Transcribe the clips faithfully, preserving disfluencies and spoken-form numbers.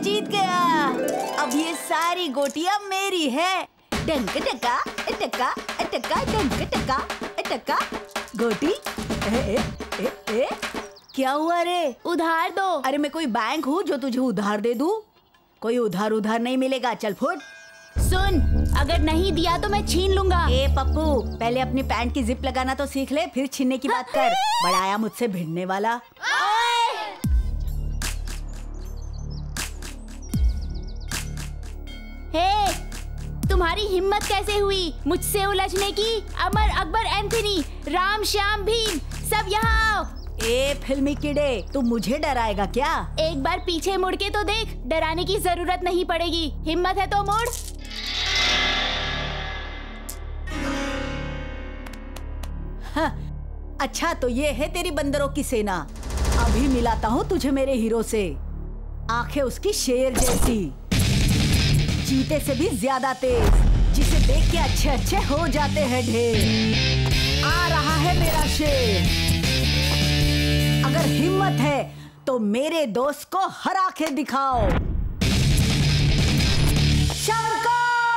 जीत गया। अब ये सारी गोटियां मेरी है। डंक टका टका टका डंक टका टका। गोटी ए, ए, ए, ए? क्या हुआ रे? उधार दो। अरे मैं कोई बैंक हूँ जो तुझे उधार दे दूँ? कोई उधार उधार नहीं मिलेगा, चल फुट। सुन, अगर नहीं दिया तो मैं छीन लूंगा। ए पप्पू, पहले अपनी पैंट की जिप लगाना तो सीख ले, फिर छीनने की बात कर। बड़ा आया मुझसे भिड़ने वाला। हे, तुम्हारी हिम्मत कैसे हुई मुझसे उलझने की? अमर, अकबर, एंथनी, राम, श्याम, भीम, सब यहाँ आओ। ए फिल्मी कीड़े, तू मुझे डराएगा क्या? एक बार पीछे मुड़ के तो देख, डराने की जरूरत नहीं पड़ेगी। हिम्मत है तो मुड़। हाँ, अच्छा तो ये है तेरी बंदरों की सेना। अभी मिलाता हूँ तुझे मेरे हीरो से। आंखें उसकी शेर जैसी, चीते से भी ज्यादा तेज, जिसे देख के अच्छे अच्छे हो जाते हैं ढेर। आ रहा है मेरा शेर, अगर हिम्मत है तो मेरे दोस्त को हरा के दिखाओ। शंकर!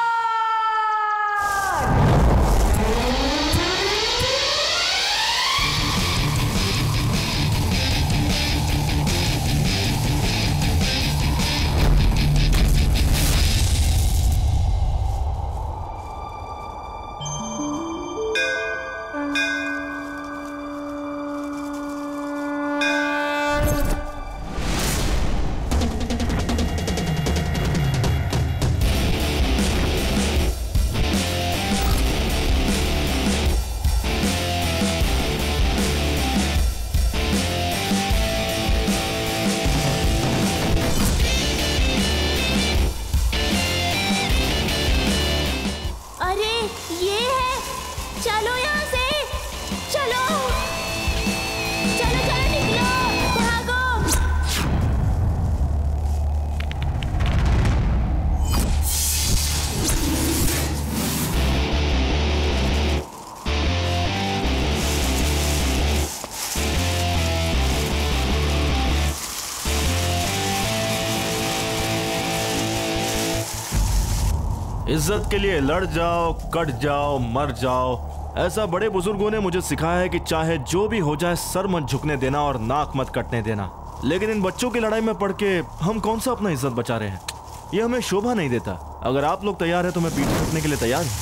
इज्जत के लिए लड़ जाओ, कट जाओ, मर जाओ। ऐसा बड़े बुजुर्गों ने मुझे सिखाया है कि चाहे जो भी हो जाए सर मत झुकने देना और नाक मत कटने देना। लेकिन इन बच्चों की लड़ाई में पड़ के हम कौन सा अपना इज्जत बचा रहे हैं? ये हमें शोभा नहीं देता। अगर आप लोग तैयार हैं तो मैं पीछे हटने के लिए तैयार हूं,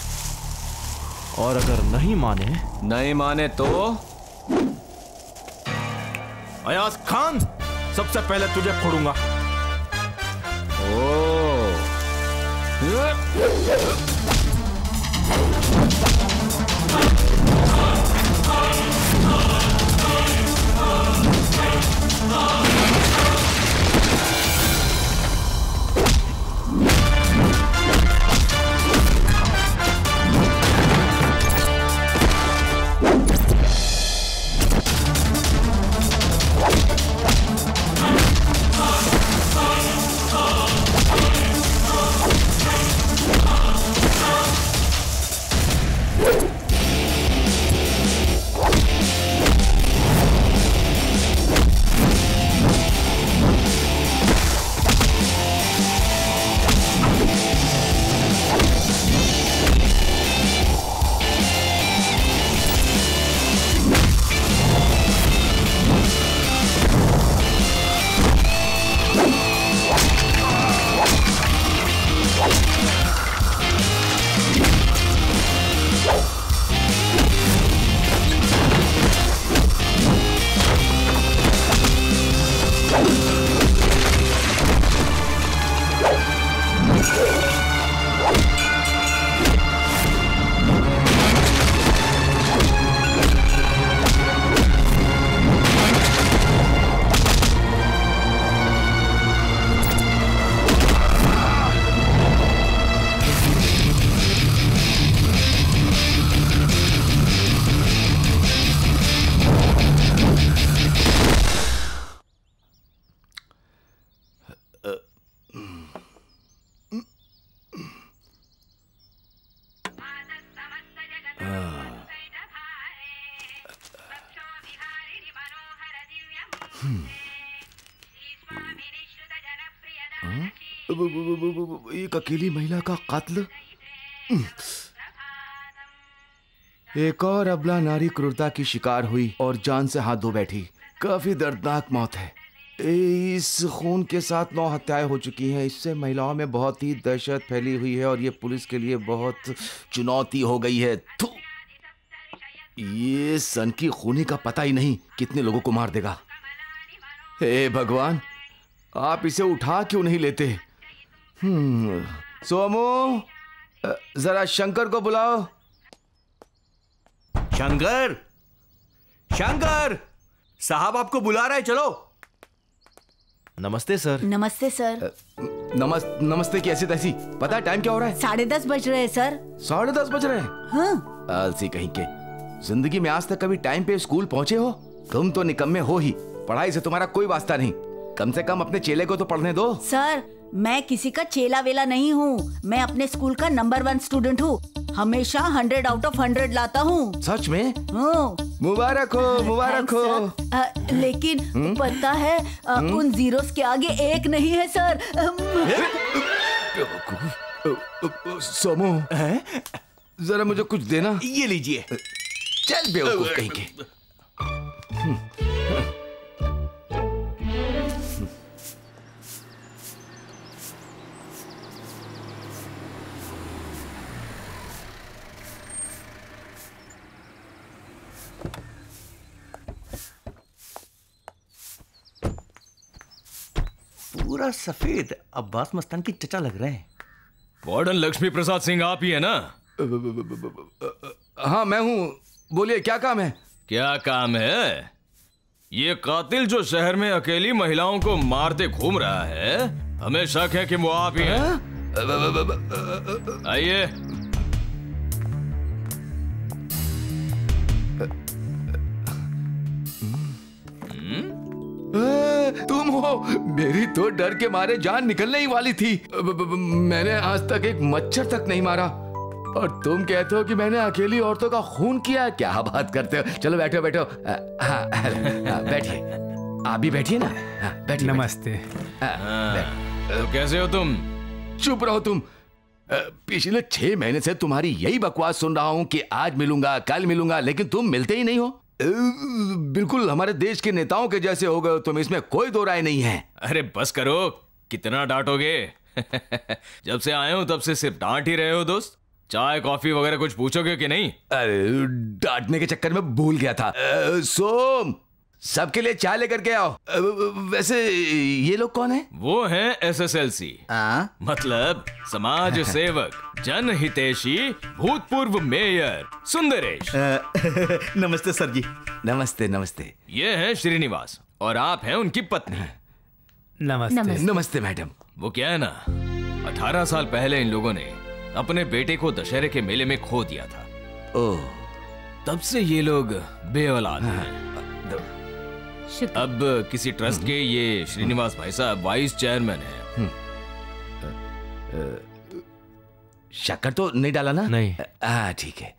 और अगर नहीं माने नहीं माने तो अयाज खान, सबसे पहले तुझे फोड़ूंगा। ओ एक अकेली महिला का कत्ल, एक और अबला नारी क्रूरता की शिकार हुई और जान से हाथ धो बैठी। काफी दर्दनाक मौत है। इस खून के साथ नौ हत्याएं हो चुकी हैं। इससे महिलाओं में बहुत ही दहशत फैली हुई है और ये पुलिस के लिए बहुत चुनौती हो गई है। थू! ये सन की खूनी का पता ही नहीं कितने लोगों को मार देगा। हे भगवान, आप इसे उठा क्यों नहीं लेते? हम्म, सोमू, जरा शंकर को बुलाओ। शंकर, शंकर साहब आपको बुला रहे हैं, चलो। नमस्ते सर। नमस्ते सर। नमस नमस्ते की ऐसी तैसी। पता है टाइम क्या हो रहा है? साढ़े दस बज रहे हैं सर। साढ़े दस बज रहे हैं? हाँ। आलसी कहीं के। जिंदगी में आज तक कभी टाइम पे स्कूल पहुंचे हो? तुम तो निकम्मे हो ही। पढ़ाई से तुम्हारा कोई वास्ता नहीं। कम से कम अपने चेले को तो पढ़ने दो। सर, मैं किसी का चेला वेला नहीं हूँ। मैं अपने स्कूल का नंबर वन स्टूडेंट हूँ। हमेशा हंड्रेड आउट ऑफ हंड्रेड लाता हूँ। सच में? हाँ। मुबारक हो, मुबारक हो। आ, लेकिन हुँ? पता है आ, उन जीरोस के आगे एक नहीं है सर। सोमू, जरा मुझे कुछ देना। ये लीजिए। चल बेवकूफ कहीं के। पूरा सफेद अब्बास मस्तान की चचा लग रहे हैं। वार्डन लक्ष्मी प्रसाद सिंह आप ही है ना? हाँ मैं हूँ। बोलिए क्या काम है? क्या काम है? ये कातिल जो शहर में अकेली महिलाओं को मारते घूम रहा है, हमें शक है कि वो आप ही हैं। आइए। तुम हो? मेरी तो डर के मारे जान निकलने ही वाली थी। मैंने आज तक एक मच्छर तक नहीं मारा और तुम कहते हो कि मैंने अकेली औरतों का खून किया। क्या बात करते हो? चलो बैठो बैठो। हाँ बैठिए। आप भी बैठिए ना। बैठिए। नमस्ते। तो कैसे हो तुम? चुप रहो तुम। पिछले छह महीने से तुम्हारी यही बकवास सुन रहा हूँ कि आज मिलूंगा, कल मिलूंगा, लेकिन तुम मिलते ही नहीं हो। बिल्कुल हमारे देश के नेताओं के जैसे हो गए तुम, इसमें कोई दो राय नहीं है। अरे बस करो, कितना डांटोगे? जब से आए हो तब से सिर्फ डांट ही रहे हो दोस्त। चाय कॉफी वगैरह कुछ पूछोगे कि नहीं? अरे डांटने के चक्कर में भूल गया था। सोम, सबके लिए चाय लेकर के आओ। वैसे ये लोग कौन है? वो हैं एस एस एल सी, मतलब समाज सेवक, जन हितैषी, भूतपूर्व मेयर सुंदरेश। नमस्ते सर जी। नमस्ते नमस्ते। ये हैं श्रीनिवास और आप हैं उनकी पत्नी। नमस्ते। नमस्ते, नमस्ते मैडम। वो क्या है ना, अठारह साल पहले इन लोगों ने अपने बेटे को दशहरे के मेले में खो दिया था। ओह, तब से ये लोग बेऔलाद हैं। अब किसी ट्रस्ट के ये श्रीनिवास भाई साहब वाइस चेयरमैन हैं। शक्कर तो नहीं डाला ना? नहीं। हाँ ठीक है।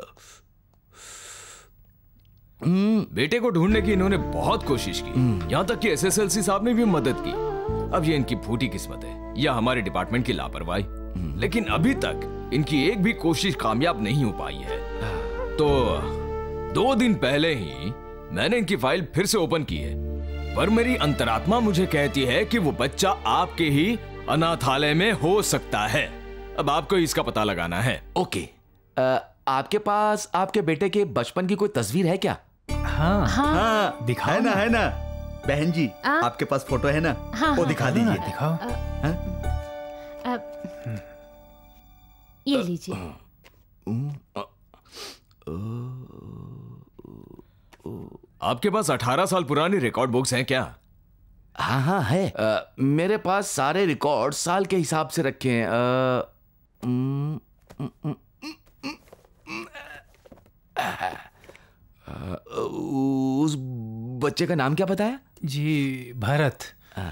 बेटे को ढूंढने की इन्होंने बहुत कोशिश की, यहाँ तक कि एस एस एल सी साहब ने भी मदद की। अब ये इनकी फूटी किस्मत है या हमारे डिपार्टमेंट की लापरवाही, लेकिन अभी तक इनकी एक भी कोशिश कामयाब नहीं हो पाई है। तो दो दिन पहले ही मैंने इनकी फाइल फिर से ओपन की है, पर मेरी अंतरात्मा मुझे कहती है कि वो बच्चा आपके ही अनाथालय में हो सकता है। अब आपको इसका पता लगाना है। ओके। आ, आपके पास आपके बेटे के बचपन की कोई तस्वीर है क्या? हाँ हाँ दिखाओ है ना, है ना। बहन जी आ? आपके पास फोटो है ना? हाँ, वो हाँ, दिखा हाँ, दीजिए। दिखाओ। अब ये लीजिए। आपके पास अठारह साल पुरानी रिकॉर्ड बुक्स हैं क्या? हाँ हाँ है। आ, मेरे पास सारे रिकॉर्ड साल के हिसाब से रखे हैं। आ, उम, उम, उम, आ, उस बच्चे का नाम क्या बताया जी? भरत।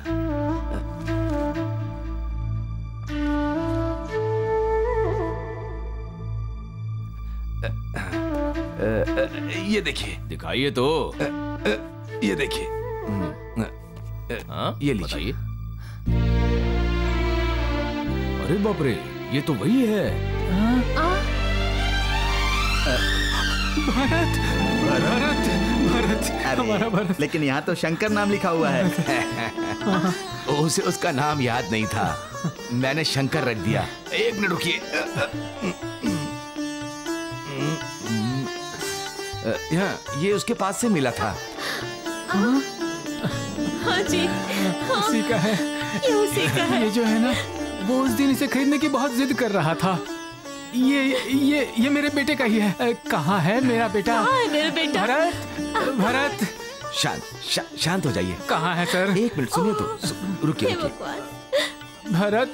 ये देखिए। दिखाइए तो। ये देखिए। हाँ? ये लीजिए। अरे बाप रे, ये तो वही है। भरत भरत भरत हमारा भरत। लेकिन यहाँ तो शंकर नाम लिखा हुआ है। उसे उसका नाम याद नहीं था, मैंने शंकर रख दिया। एक मिनट रुकिए। यहाँ ये उसके पास से मिला था। हाँ जी, उसी का है, ये उसी का है। ये जो है ना, वो उस दिन इसे खरीदने की बहुत जिद कर रहा था। ये ये ये मेरे बेटे का ही है। अ, कहाँ है मेरा बेटा? कहाँ है मेरा बेटा? भरत भरत शांत शा, शांत हो जाइए। कहाँ है सर? एक मिनट सुनिए तो, सु- रुकिए हे रुकिए। भगवान। भरत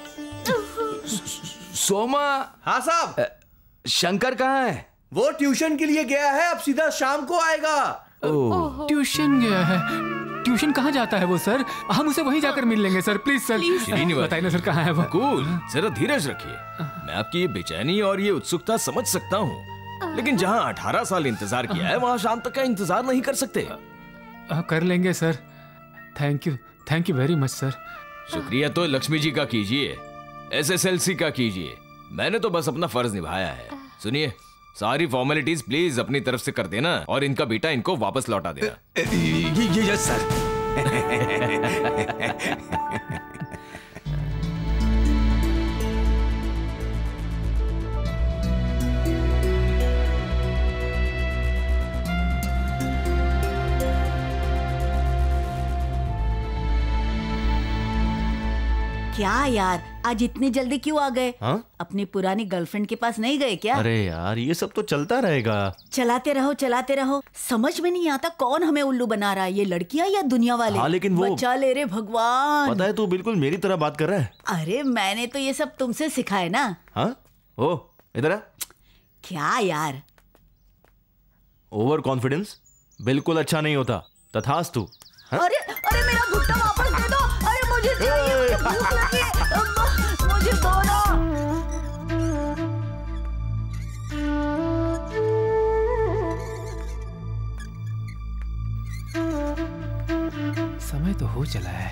सोमा, हाँ साहब, शंकर कहाँ है? वो ट्यूशन के लिए गया है, अब सीधा शाम को आएगा। ओह, ट्यूशन गया है। ट्यूशन कहाँ जाता है वो सर? हम उसे वहीं जाकर मिल लेंगे सर, प्लीज सर। श्रीनिवास। बताइए ना सर, कहाँ है वो? कूल, जरा धीरज रखिए। मैं आपकी ये बेचैनी और ये उत्सुकता समझ सकता हूँ, लेकिन जहाँ अठारह साल इंतजार किया है वहाँ शाम तक का इंतजार नहीं कर सकते। आ, कर लेंगे sir. Thank you, thank you very much sir. शुक्रिया तो लक्ष्मी जी का कीजिए, एस एस एल सी का कीजिए। मैंने तो बस अपना फर्ज निभाया है। सुनिए, सारी फॉर्मेलिटीज प्लीज अपनी तरफ से कर देना और इनका बेटा इनको वापस लौटा देना। ये यस सर। क्या यार, आज इतनी जल्दी क्यों आ गए? हाँ? अपनी पुरानी गर्लफ्रेंड के पास नहीं गए क्या? अरे यार, ये सब तो चलता रहेगा। चलाते रहो चलाते रहो, समझ में नहीं आता कौन हमें उल्लू बना रहा है, ये लड़कियां या दुनिया वाले? हाँ, लेकिन वो- बचा ले रे भगवान। पता है, तू बिल्कुल मेरी तरह बात कर रहा है। अरे मैंने तो ये सब तुमसे सिखाया ना। हाँ? ओ, इधर आ। क्या यार, ओवर कॉन्फिडेंस बिल्कुल अच्छा नहीं होता। तथास्तु। हाँ? अरे अरे मेरा भुट्टा वापस दे दो। अरे मुझे चाहिए, मुझे भूख लगी है। अम्मा, मुझे दो ना। समय तो हो चला है।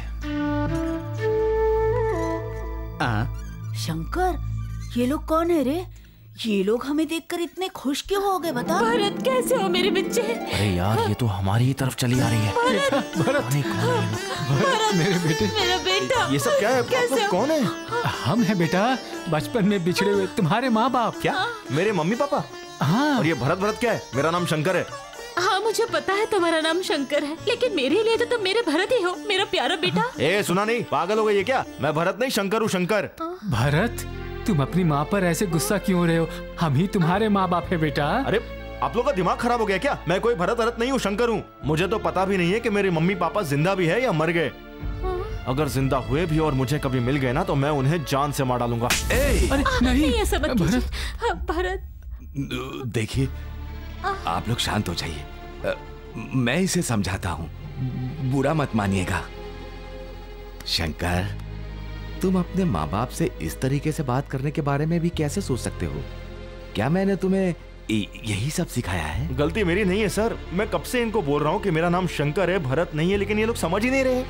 शंकर, ये लोग कौन है रे? ये लोग हमें देखकर इतने खुश क्यों हो गए, बता? भरत कैसे हो मेरे बच्चे? अरे यार, ये तो हमारी ही तरफ चली आ रही है। भरत अरे कौन है ये लोग? भरत मेरे बेटे, मेरा बेटा ये सब क्या है? आप कैसे लोग हो? कौन है? हम हैं बेटा, बचपन में बिछड़े हुए तुम्हारे माँ बाप। क्या? मेरे मम्मी पापा? हाँ। और ये भरत भरत क्या है? मेरा नाम शंकर है। हाँ मुझे पता है तुम्हारा नाम शंकर है, लेकिन मेरे लिए तो तुम मेरे भरत ही हो, मेरा प्यारा बेटा। ए, सुना नहीं? पागल हो गई है क्या? मैं भरत नहीं, शंकर हूँ, शंकर। भरत, तुम अपनी माँ पर ऐसे गुस्सा क्यों हो रहे हो? हम ही तुम्हारे माँ बाप है बेटा। अरे, आप लोग का दिमाग खराब हो गया क्या? मैं कोई भरत भरत नहीं हूँ, शंकर हूँ। मुझे तो पता भी नहीं है कि मेरे मम्मी पापा जिंदा भी है या मर गए। अगर जिंदा हुए भी और मुझे कभी मिल गए ना, तो मैं उन्हें जान से मार डालूंगा। ए, अरे नहीं, ये सब मत भरत, कीजिए। हाँ, भरत देखिए, आप लोग शांत हो जाइए। अ, मैं इसे समझाता हूँ, बुरा मत मानिएगा। शंकर, तुम अपने माँ बाप से इस तरीके से बात करने के बारे में भी कैसे सोच सकते हो? क्या मैंने तुम्हें यही सब सिखाया है? गलती मेरी नहीं है सर। मैं कब से इनको बोल रहा हूँ कि मेरा नाम शंकर है, भरत नहीं है, लेकिन ये लोग समझ ही नहीं रहे।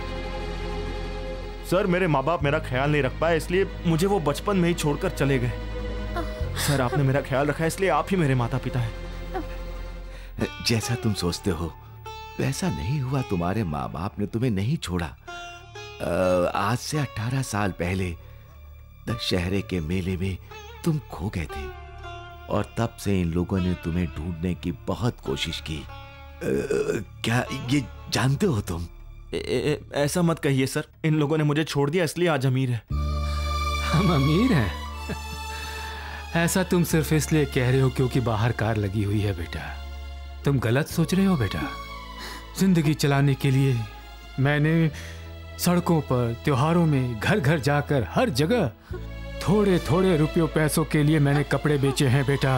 सर, मेरे माँ बाप मेरा ख्याल नहीं रख पाए, इसलिए मुझे वो बचपन में ही छोड़कर चले गए। सर, आपने मेरा ख्याल रखा है, इसलिए आप ही मेरे माता पिता हैं। जैसा तुम सोचते हो वैसा नहीं हुआ। तुम्हारे माँ बाप ने तुम्हें नहीं छोड़ा। आ, आज से अठारह साल पहले दशहरे के मेले में तुम खो गए थे और तब से इन लोगों ने तुम्हें ढूंढने की बहुत कोशिश की। आ, क्या ये जानते हो तुम? ए, ए, ऐसा मत कहिए सर। इन लोगों ने मुझे छोड़ दिया, इसलिए आज अमीर है। हम अमीर हैं? ऐसा तुम सिर्फ इसलिए कह रहे हो क्योंकि बाहर कार लगी हुई है बेटा। तुम गलत सोच रहे हो बेटा। जिंदगी चलाने के लिए मैंने सड़कों पर, त्योहारों में, घर घर जाकर हर जगह थोड़े थोड़े रुपयों पैसों के लिए मैंने कपड़े बेचे हैं बेटा।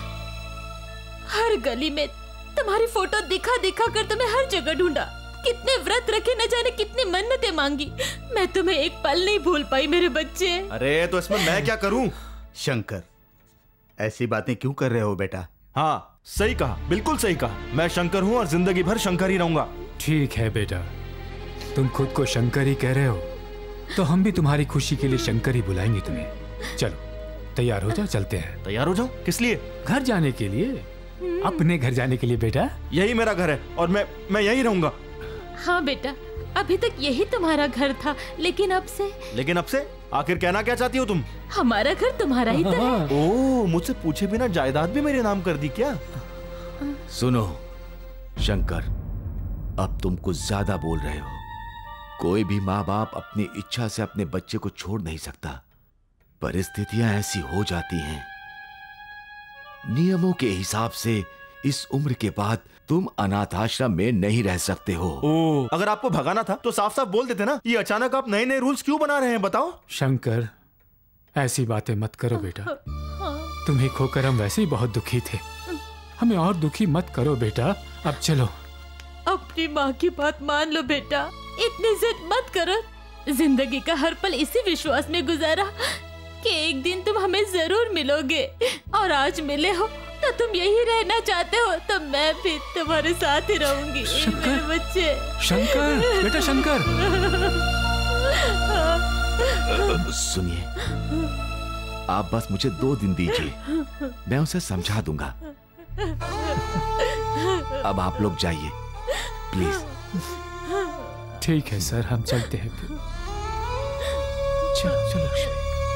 हर गली में तुम्हारी फोटो दिखा दिखा कर तुम्हें हर जगह ढूंढा। कितने व्रत रखे, न जाने कितनी मन्नतें मांगी। मैं तुम्हें एक पल नहीं भूल पाई मेरे बच्चे। अरे, तो इसमें मैं क्या करूं? शंकर, ऐसी बातें क्यों कर रहे हो बेटा? हाँ, सही कहा, बिल्कुल सही कहा। मैं शंकर हूं और जिंदगी भर शंकर ही रहूंगा। ठीक है बेटा, तुम खुद को शंकर ही कह रहे हो, तो हम भी तुम्हारी खुशी के लिए शंकर ही बुलाएंगे तुम्हें। चलो तैयार हो जाओ, चलते हैं। तैयार हो जाओ? किस लिए? घर जाने के लिए, अपने घर जाने के लिए बेटा। यही मेरा घर है और मैं मैं यहीं रहूंगा। हाँ बेटा, अभी तक यही तुम्हारा घर था, लेकिन अब से लेकिन अब से आखिर कहना क्या चाहती हो तुम? हमारा घर तुम्हारा ही तो है। ओह, मुझसे पूछे बिना जायदाद भी मेरे नाम कर दी क्या? सुनो शंकर, अब तुम कुछ ज्यादा बोल रहे हो। कोई भी माँ बाप अपनी इच्छा से अपने बच्चे को छोड़ नहीं सकता। परिस्थितियां ऐसी हो जाती हैं। नियमों के हिसाब से इस उम्र के बाद तुम अनाथ आश्रम में नहीं रह सकते हो। ओह, अगर आपको भगाना था तो साफ साफ बोल देते ना। ये अचानक आप नए नए रूल्स क्यों बना रहे हैं, बताओ। शंकर, ऐसी बातें मत करो बेटा। तुम्हें खोकर हम वैसे ही बहुत दुखी थे, हमें और दुखी मत करो बेटा। अब चलो। अपनी माँ की बात मान लो बेटा, इतनी जिद मत करो। जिंदगी का हर पल इसी विश्वास में गुजारा कि एक दिन तुम हमें जरूर मिलोगे, और आज मिले हो तो तुम यही रहना चाहते हो, तो मैं भी तुम्हारे साथ ही रहूंगी। मेरे बच्चे। शंकर, बेटा शंकर। सुनिए, आप बस मुझे दो दिन दीजिए, मैं उसे समझा दूंगा। अब आप लोग जाइए प्लीज। ठीक है सर, हम चलते हैं फिर। चलो चलो लक्ष्मी।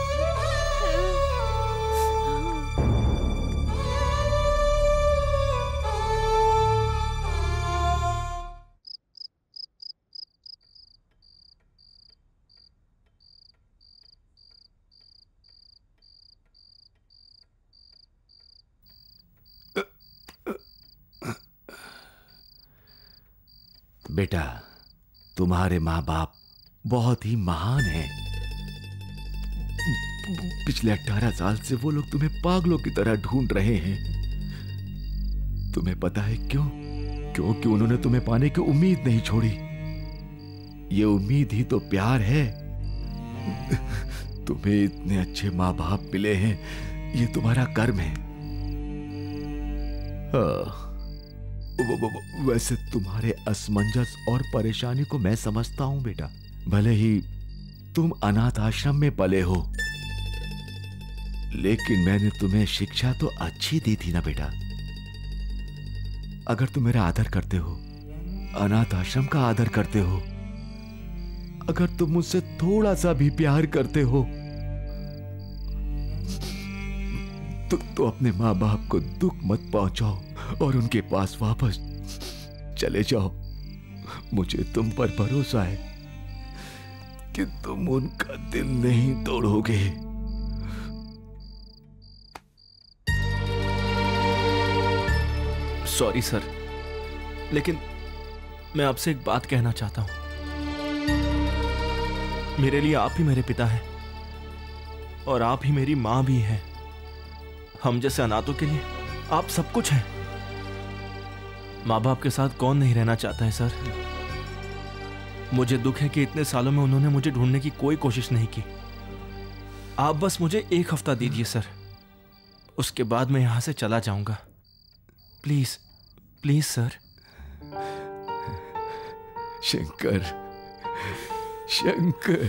बेटा, तुम्हारे माँ बाप बहुत ही महान हैं। पिछले अठारह साल से वो लोग तुम्हें पागलों की तरह ढूंढ रहे हैं। तुम्हें पता है क्यों? क्योंकि उन्होंने तुम्हें पाने की उम्मीद नहीं छोड़ी। ये उम्मीद ही तो प्यार है। तुम्हें इतने अच्छे माँ बाप मिले हैं, ये तुम्हारा कर्म है। हाँ, वैसे तुम्हारे असमंजस और परेशानी को मैं समझता हूं बेटा। भले ही तुम अनाथ आश्रम में पले हो, लेकिन मैंने तुम्हें शिक्षा तो अच्छी दी थी ना बेटा। अगर तुम मेरा आदर करते हो, अनाथ आश्रम का आदर करते हो, अगर तुम मुझसे थोड़ा सा भी प्यार करते हो, तो, तो अपने माँ बाप को दुख मत पहुंचाओ और उनके पास वापस चले जाओ। मुझे तुम पर भरोसा है कि तुम उनका दिल नहीं तोड़ोगे। सॉरी सर, लेकिन मैं आपसे एक बात कहना चाहता हूं। मेरे लिए आप ही मेरे पिता हैं और आप ही मेरी मां भी हैं। हम जैसे अनाथों के लिए आप सब कुछ हैं। माँ बाप के साथ कौन नहीं रहना चाहता है सर। मुझे दुख है कि इतने सालों में उन्होंने मुझे ढूंढने की कोई कोशिश नहीं की। आप बस मुझे एक हफ्ता दीजिए सर, उसके बाद मैं यहां से चला जाऊंगा। Please please sir. Shankar, Shankar.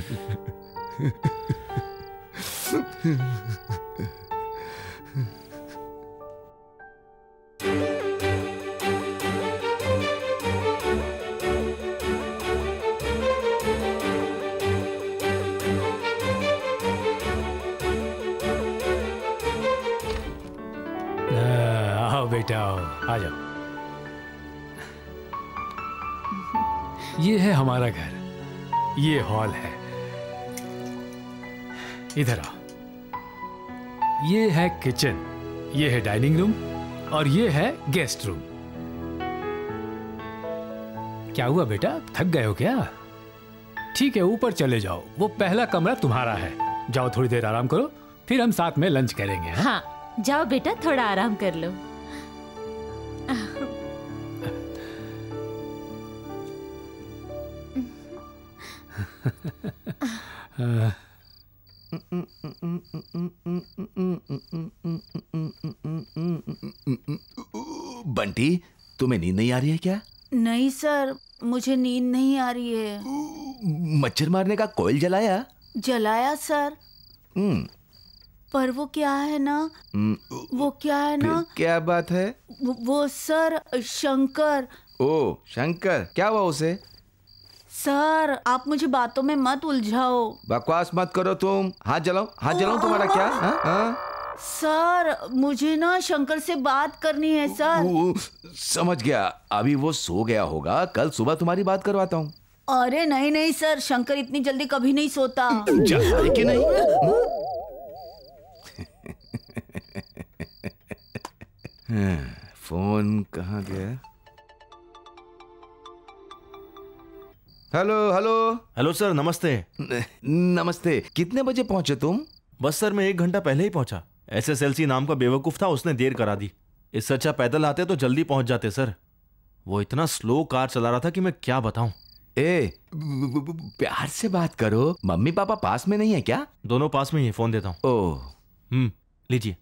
बेटा आ जाओ। ये है हमारा घर, ये हॉल है। इधर आओ। ये है किचन, ये है डाइनिंग रूम और ये है गेस्ट रूम। क्या हुआ बेटा, थक गए हो क्या? ठीक है, ऊपर चले जाओ, वो पहला कमरा तुम्हारा है। जाओ थोड़ी देर आराम करो, फिर हम साथ में लंच करेंगे। हाँ, हाँ जाओ बेटा, थोड़ा आराम कर लो। बंटी, तुम्हें नींद नहीं आ रही है क्या? नहीं सर, मुझे नींद नहीं आ रही है। मच्छर मारने का कोयल जलाया? जलाया सर, हम्म पर वो क्या है ना, वो क्या है ना, फिर क्या बात है? वो, वो सर शंकर। ओ शंकर, क्या हुआ उसे? सर आप मुझे बातों में मत उलझाओ। बकवास मत करो तुम। हाथ जलाओ, हाथ जलाओ। तुम्हारा क्या? हाँ? हाँ? सर मुझे ना शंकर से बात करनी है सर। ओ, समझ गया, अभी वो सो गया होगा, कल सुबह तुम्हारी बात करवाता हूँ। अरे नहीं नहीं सर, शंकर इतनी जल्दी कभी नहीं सोता। जाए कि नहीं? फोन कहाँ गया? हेलो हेलो हेलो सर, नमस्ते। नमस्ते। कितने बजे पहुंचे तुम? बस सर मैं एक घंटा पहले ही पहुंचा। एसएसएलसी नाम का बेवकूफ था, उसने देर करा दी। इससे अच्छा पैदल आते तो जल्दी पहुंच जाते सर। वो इतना स्लो कार चला रहा था कि मैं क्या बताऊं। ए, प्यार से बात करो। मम्मी पापा पास में नहीं है क्या? दोनों पास में ही है, फोन देता हूँ। ओह, हम्म लीजिए।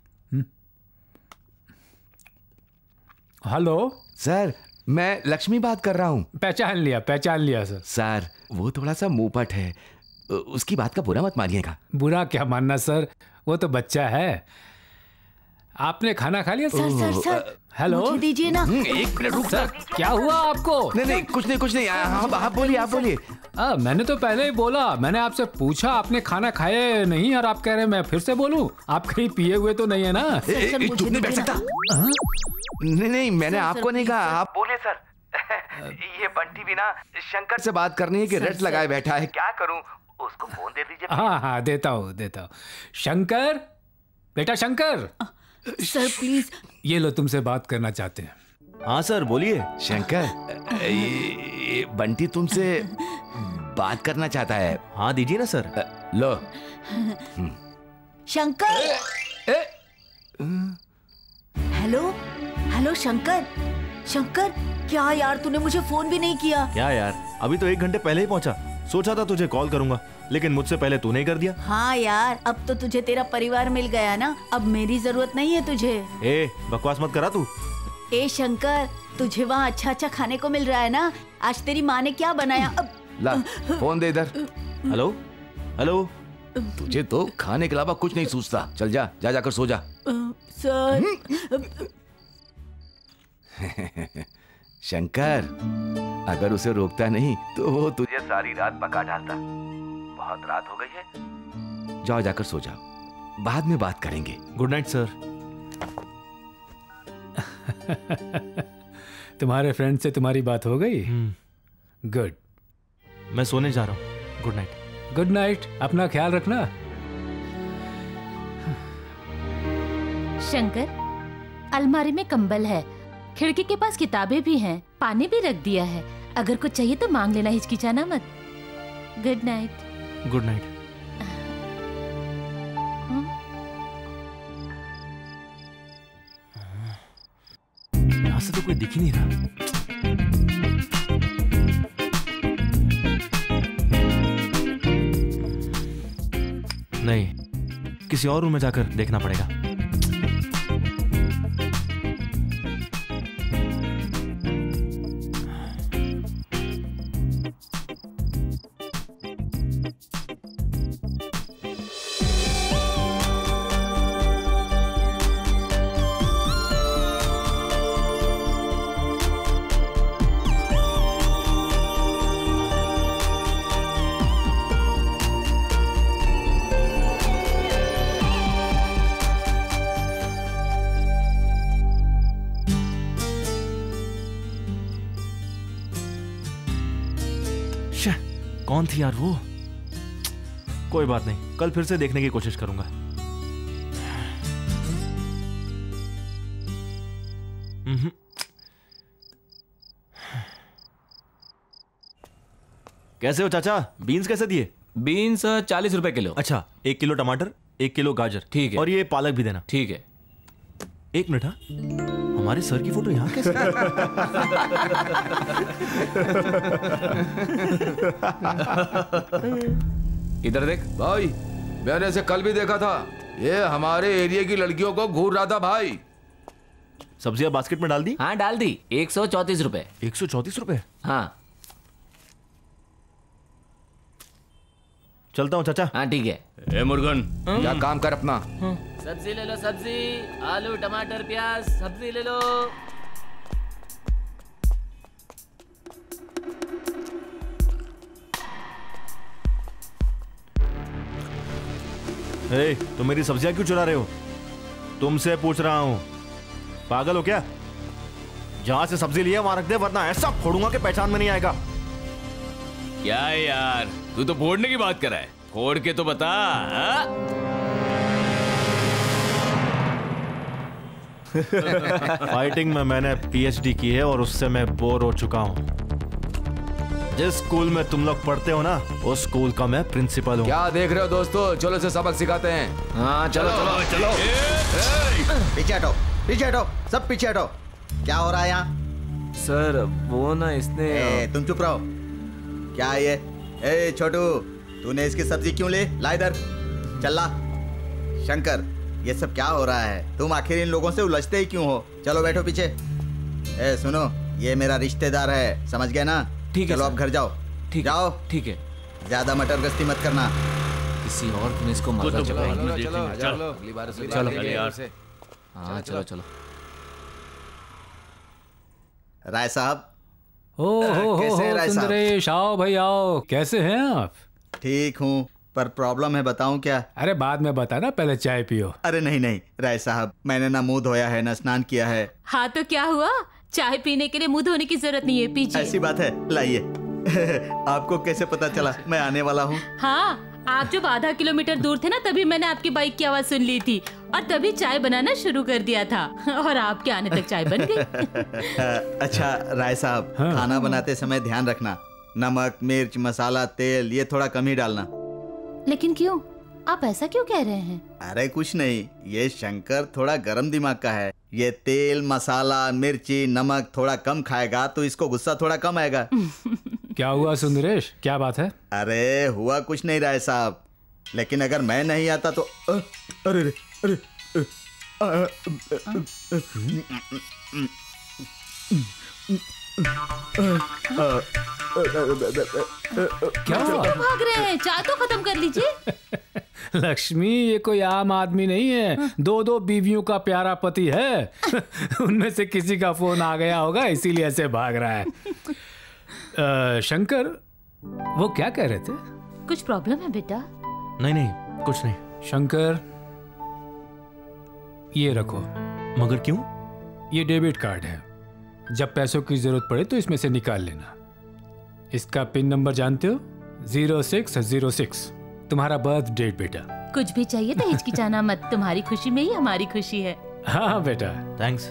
हेलो सर, मैं लक्ष्मी बात कर रहा हूँ। पहचान लिया, पहचान लिया सर। सर वो थोड़ा सा मुंहपट है, उसकी बात का बुरा मत मानिएगा। बुरा क्या मानना सर, वो तो बच्चा है। आपने खाना खा लिया सर? सर सर हेलो, मुझे दीजिए ना। एक मिनट रुक सर, क्या हुआ आपको? नहीं नहीं कुछ नहीं कुछ नहीं। हाँ आप बोलिए, आप बोलिए। आ, मैंने तो पहले ही बोला, मैंने आपसे पूछा आपने खाना खाया नहीं और आप कह रहे हैं मैं फिर से बोलूं। आप कहीं पिए हुए तो नहीं है ना? सर, सर, मुझे चुप नहीं बैठ सकता। नहीं नहीं मैंने सर, आपको सर, नहीं कहा, सर। आप बोले सर। ये बंटी भी ना शंकर से बात करनी है कि सर, रेस्ट सर। लगाए बैठा है। क्या करूं? उसको फोन दे दीजिए। हाँ हाँ देता हूँ देता हूँ। शंकर, बेटा शंकर, सर प्लीज। ये लो, तुमसे बात करना चाहते हैं। हाँ सर बोलिए। शंकर, ये, ये बंटी तुमसे बात करना चाहता है। हाँ दीजिए ना सर। लो। Shankar, hello hello Shankar. शंकर क्या यार, तूने मुझे फोन भी नहीं किया। क्या यार, अभी तो एक घंटे पहले ही पहुंचा। सोचा था तुझे कॉल करूंगा, लेकिन मुझसे पहले तूने ही कर दिया। हाँ यार, अब तो तुझे तेरा परिवार मिल गया ना, अब मेरी जरूरत नहीं है तुझे। ए बकवास मत करा तू। ए शंकर, तुझे वहाँ अच्छा अच्छा खाने को मिल रहा है ना। आज तेरी माँ ने क्या बनाया? अब ला फोन दे इधर। Hello hello. तुझे तो खाने के अलावा कुछ नहीं सूझता। चल जा, जा जाकर सो जा। सर शंकर, अगर उसे रोकता नहीं तो वो तुझे सारी रात पका डालता। बहुत रात हो गई है, जाओ जाकर सो जाओ, बाद में बात करेंगे। Good night sir. तुम्हारे फ्रेंड से तुम्हारी बात हो गई? गुड। मैं सोने जा रहा हूँ। Good night. गुड नाइट, अपना ख्याल रखना। शंकर, अलमारी में कंबल है, खिड़की के पास किताबें भी हैं, पानी भी रख दिया है। अगर कुछ चाहिए तो मांग लेना, हिचकिचाना मत। Good night. Good night. यहाँ से तो कोई दिख ही नहीं रहा। नहीं, किसी और रूम में जाकर देखना पड़ेगा। कौन थी यार वो? कोई बात नहीं, कल फिर से देखने की कोशिश करूंगा। कैसे हो चाचा? बीन्स कैसे दिए? बीन्स चालीस रुपए किलो। अच्छा, एक किलो टमाटर, एक किलो गाजर। ठीक है। और ये पालक भी देना। ठीक है। एक मिनट। हाँ, हमारे सर की फोटो यहाँ कैसे? इधर देख भाई, मैंने इसे कल भी देखा था। ये हमारे एरिया की लड़कियों को घूर रहा था भाई। सब्जियां बास्केट में डाल दी? हाँ डाल दी। एक सौ चौतीस रुपए। एक सौ चौतीस रुपए? हाँ चलता हूँ चाचा। हाँ ठीक है। ए मुर्गन, क्या काम कर अपना। सब्जी ले लो, सब्जी, आलू टमाटर प्याज, सब्जी ले लो। ए, तुम मेरी सब्जियां क्यों चुरा रहे हो? तुमसे पूछ रहा हूँ, पागल हो क्या? जहां से सब्जी लिया वहां रख दे, वरना ऐसा फोड़ूंगा कि पहचान में नहीं आएगा। क्या है यार, तू तो फोड़ने की बात कर रहा है, फोड़ के तो बता। फाइटिंग में मैंने पीएचडी की है और उससे मैं बोर हो चुका हूँ। जिस स्कूल में तुम लोग पढ़ते हो ना, उस स्कूल का मैं प्रिंसिपल हूँ। क्या देख रहे हो दोस्तों, चलो से सबक सिखाते हैं। हाँ चलो चलो चलो। पीछे हटो, पीछे हटो, सब पीछे हटो। क्या हो रहा है यहाँ? सर वो ना इसने ए, तुम चुप रहो। क्या है ये? ए छोटू, तूने इसकी सब्जी क्यों ली? ला इधर, चल ला। शंकर, ये सब क्या हो रहा है? तुम आखिर इन लोगों से उलझते ही क्यों हो? चलो बैठो पीछे। ए सुनो, ये मेरा रिश्तेदार है, समझ गए ना? ठीक है। चलो अब घर जाओ। ठीक जाओ। ठीक है। ज्यादा मटर गश्ती मत करना। किसी और दिन इसको मजा तो चलाएगी। चलो, चलो, चलो अगली बार से चलो चलो यार से। हाँ चलो चलो। राय साहब। ओ हो कैसे हैं हो राय साहब? सुंदरेश, आओ भाई आओ। कैसे हैं आप? ठीक हूँ, पर प्रॉब्लम है, बताऊं क्या? अरे बाद में बताना, पहले चाय पियो। अरे नहीं नहीं राय साहब, मैंने ना मुंह धोया है ना स्नान किया है। हाँ तो क्या हुआ? चाय पीने के लिए मुंह धोने की जरूरत नहीं है, पीजिए। ऐसी बात है, लाइए। आपको कैसे पता चला मैं आने वाला हूँ? हाँ, आप जब आधा किलोमीटर दूर थे ना, तभी मैंने आपकी बाइक की आवाज सुन ली थी और तभी चाय बनाना शुरू कर दिया था और आपके आने तक चाय बन गई। अच्छा राय साहब, हाँ। खाना बनाते समय ध्यान रखना, नमक मिर्च मसाला तेल ये थोड़ा कम ही डालना। लेकिन क्यों? आप ऐसा क्यों कह रहे हैं? अरे कुछ नहीं, ये शंकर थोड़ा गरम दिमाग का है। ये तेल मसाला मिर्ची नमक थोड़ा कम खाएगा तो इसको गुस्सा थोड़ा कम आएगा। क्या हुआ सुंदरेश, क्या बात है? अरे हुआ कुछ नहीं राय साहब, लेकिन अगर मैं नहीं आता तो अ, अरे अरे अरे अ, अ, क्या हुआ? क्यों भाग रहे हैं? चाय तो खत्म कर लीजिए। लक्ष्मी, ये कोई आम आदमी नहीं है, दो दो बीवियों का प्यारा पति है। उनमें से किसी का फोन आ गया होगा, इसीलिए ऐसे भाग रहा है। आ, शंकर, वो क्या कह रहे थे? कुछ प्रॉब्लम है बेटा? नहीं नहीं कुछ नहीं। शंकर, ये रखो। मगर क्यों? ये डेबिट कार्ड है, जब पैसों की जरूरत पड़े तो इसमें से निकाल लेना। इसका पिन नंबर जानते हो? जीरो सिक्स जीरो सिक्स, तुम्हारा बर्थ डेट बेटा। कुछ भी चाहिए तो हिचकिचाना मत, तुम्हारी खुशी में ही हमारी खुशी है। हाँ हाँ बेटा। थैंक्स।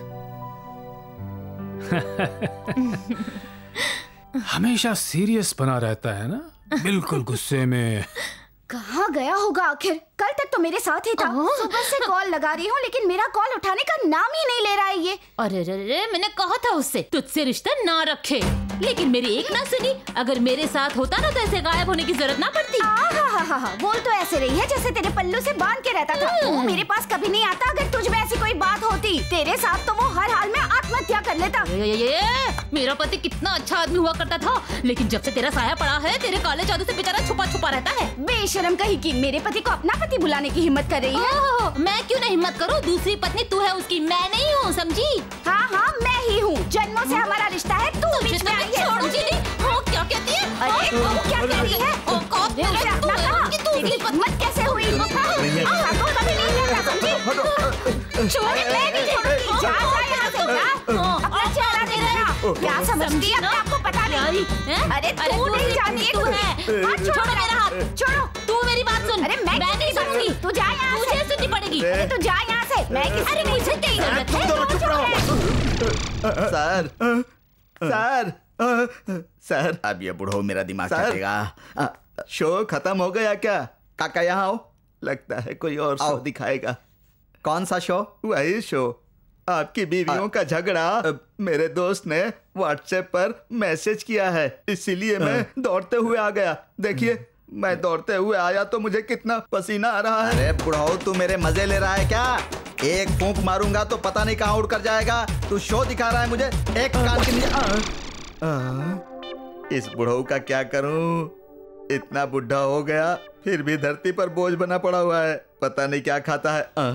हमेशा सीरियस बना रहता है ना, बिल्कुल गुस्से में। कहाँ गया होगा आखिर? कल तक तो मेरे साथ ही था। सुबह से कॉल लगा रही हूँ लेकिन मेरा कॉल उठाने का नाम ही नहीं ले रहा है ये। अरे रे रे, मैंने कहा था उससे तुझसे रिश्ता ना रखे, लेकिन मेरी एक ना सुनी। अगर मेरे साथ होता ना तो ऐसे गायब होने की जरूरत ना पड़ती। हाँ, बोल तो ऐसे रही है जैसे तेरे पल्लू से बांध के रहता था। वो मेरे पास कभी नहीं आता अगर तुझ में ऐसी कोई बात होती। तेरे साथ तो वो हर हाल में आत्महत्या कर लेता। ये, ये, ये, मेरा पति कितना अच्छा आदमी हुआ करता था, लेकिन जब से तेरा साया पड़ा है, तेरे काले जादू से बेचारा छुपा छुपा रहता है। बेशरम कहीं की, मेरे पति को अपना पति बुलाने की हिम्मत कर रही है। ओह, मैं क्यों नहीं हिम्मत करूं? दूसरी पत्नी तू है उसकी, मैं नहीं हूँ, समझी? हाँ हाँ मैं ही हूँ, जन्मों से हमारा रिश्ता है। तू बीच में आई है। छोड़ूंगी नहीं। हाँ, क्या कहती है? अरे वो क्या कह रही है? औकात तेरे है अपना कहा, तेरी हिम्मत कैसे हुई? हाँ, तो कभी नहीं कहता, समझी? छोड़े मैं नहीं छोड़ूंगी। जा जा यहाँ से, जा। अपना चेहरा नहीं रहा। क्या समझती है? अपने आपको पता नहीं। अरे तू नहीं जानी है, तू है। हाथ छोड़ो मेरा हाथ, छोड़ो। तू मेरी बात सुन। अरे मैं नहीं सुनती। तू जा यहाँ से। तुझे सुननी पड़ेगी। अरे तू जा यहाँ से। मैं किसी अरे मुझे तेरी जरूरत है। तुम चुप रहो। सर सर सर, अब ये बुढ़ो मेरा दिमाग चाटेगा। शो खत्म हो गया क्या? काका यहाँ आओ, लगता है कोई और शो दिखाएगा। कौन सा शो? वही शो, आपकी बीवियों का झगड़ा। मेरे दोस्त ने व्हाट्सएप पर मैसेज किया है, इसीलिए मैं दौड़ते हुए आ गया। देखिए, मैं दौड़ते हुए आया तो मुझे कितना पसीना आ रहा है। अरे बुढ़ाओ, तू मेरे मजे ले रहा है क्या? एक फूंक मारूंगा तो पता नहीं कहाँ उड़ कर जाएगा। तू शो दिखा रहा है मुझे, एक कान के नीचे। आ, आ, इस बुढ़ऊ का क्या करूं? इतना बुढ़ा हो गया फिर भी धरती पर बोझ बना पड़ा हुआ है, पता नहीं क्या खाता है। आ?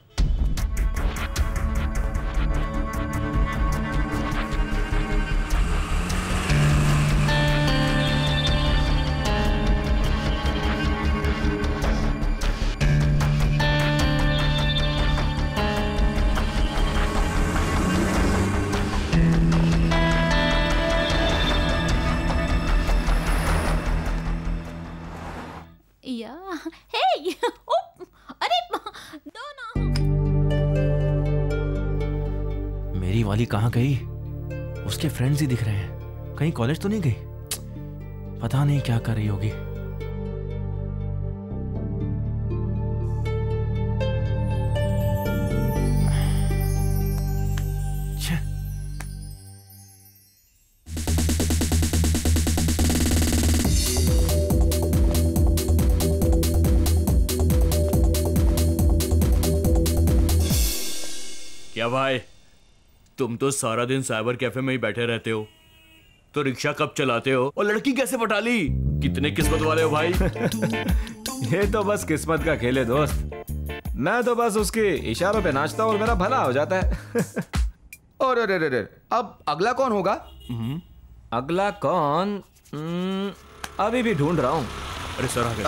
वाली कहाँ गई? उसके फ्रेंड्स ही दिख रहे हैं। कहीं कॉलेज तो नहीं गई? पता नहीं क्या कर रही होगी। क्या भाई, तुम तो सारा दिन साइबर कैफे में ही बैठे रहते हो, तो रिक्शा कब चलाते हो और लड़की कैसे पटा ली? कितने किस्मत वाले हो भाई। ये तो बस किस्मत का खेल है दोस्त। मैं तो बस उसके इशारों पे नाचता हूँ और मेरा भला हो जाता है। और अरे अरे अब अगला कौन होगा? अगला कौन? अभी भी ढूंढ रहा हूँ। अरे सर आ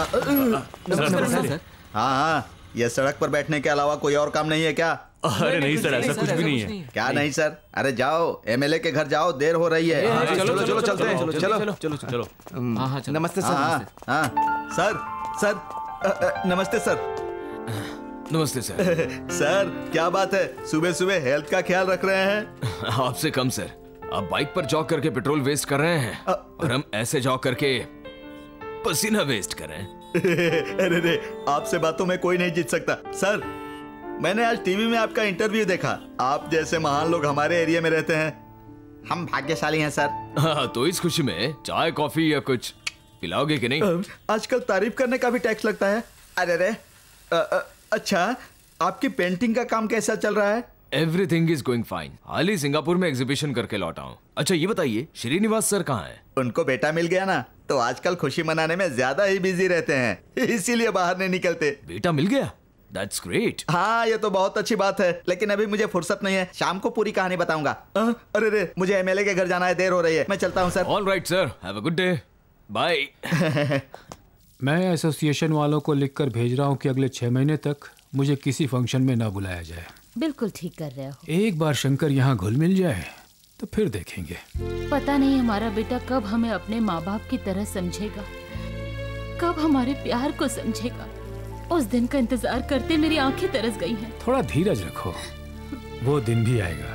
गए। हाँ हाँ, ये सड़क पर बैठने के अलावा कोई और काम नहीं है क्या? अरे नहीं सर, ऐसा कुछ भी नहीं है। क्या नहीं सर? अरे जाओ, एमएलए के घर जाओ, देर हो रही है। चलो चलो चलते हैं। चलो चलो चलो चलो। नमस्ते सर। हाँ सर सर नमस्ते सर। नमस्ते सर। सर क्या बात है, सुबह सुबह हेल्थ का ख्याल रख रहे हैं? आपसे कम सर, आप बाइक पर जॉग करके पेट्रोल वेस्ट कर रहे हैं और हम ऐसे जॉग करके पसीना वेस्ट कर रहे हैं। अरे रे, आपसे बातों में कोई नहीं जीत सकता। सर मैंने आज टीवी में आपका इंटरव्यू देखा। आप जैसे महान लोग हमारे एरिया में रहते हैं, हम भाग्यशाली हैं सर। हाँ, तो इस खुशी में चाय कॉफी या कुछ पिलाओगे कि नहीं? आजकल तारीफ करने का भी टैक्स लगता है। अरे रे, अ, अ, अच्छा आपकी पेंटिंग का काम कैसा चल रहा है? Everything is going fine. हाल ही सिंगापुर में एग्जीबिशन करके लौटा हूँ। अच्छा ये बताइए, श्रीनिवास सर कहाँ हैं? उनको बेटा मिल गया ना, तो आजकल खुशी मनाने में ज्यादा ही बिजी रहते हैं, इसीलिए बाहर नहीं निकलते। बेटा मिल गया? That's great. हाँ ये तो बहुत अच्छी बात है, लेकिन अभी मुझे फुर्सत नहीं है। शाम को पूरी कहानी बताऊंगा। अरे रे, मुझे एमएलए के घर जाना है, देर हो रही है, मैं चलता हूँ sir. All right sir, have a good day. Bye. मैं एसोसिएशन वालों को लिखकर भेज रहा हूँ कि अगले छह महीने तक मुझे किसी फंक्शन में ना बुलाया जाए। बिल्कुल ठीक कर रहे हो। एक बार शंकर यहाँ घुल मिल जाए तो फिर देखेंगे। पता नहीं हमारा बेटा कब हमें अपने माँ बाप की तरह समझेगा, कब हमारे प्यार को समझेगा। उस दिन का इंतजार करते मेरी आंखें तरस गई हैं। थोड़ा धीरज रखो, वो दिन भी आएगा।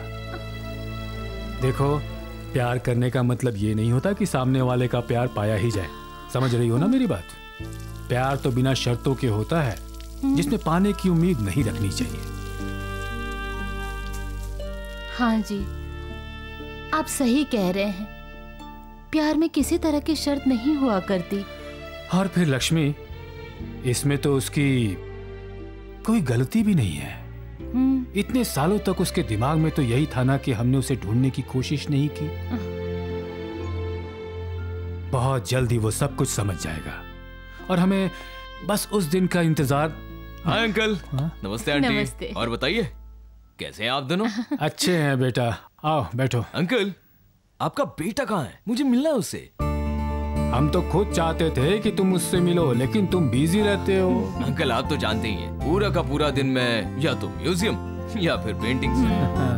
देखो, प्यार करने का मतलब ये नहीं होता कि सामने वाले का प्यार पाया ही जाए। समझ रही हो ना मेरी बात? प्यार तो बिना शर्तों के होता है, जिसमें पाने की उम्मीद नहीं रखनी चाहिए। हाँ जी, आप सही कह रहे हैं। प्यार में किसी तरह की शर्त नहीं हुआ करती। और फिर लक्ष्मी, इसमें तो उसकी कोई गलती भी नहीं है। इतने सालों तक उसके दिमाग में तो यही था ना कि हमने उसे ढूंढने की कोशिश नहीं की। बहुत जल्द ही वो सब कुछ समझ जाएगा और हमें बस उस दिन का इंतजार। Hi uncle. नमस्ते आंटी। नमस्ते। और बताइए कैसे हैं आप दोनों? अच्छे हैं बेटा, आओ बैठो। अंकल, आपका बेटा कहाँ है? मुझे मिलना है उससे। हम तो खुद चाहते थे कि तुम उससे मिलो, लेकिन तुम बिजी रहते हो। अंकल आप तो जानते ही हैं, पूरा का पूरा दिन मैं या तो म्यूजियम या फिर पेंटिंग से।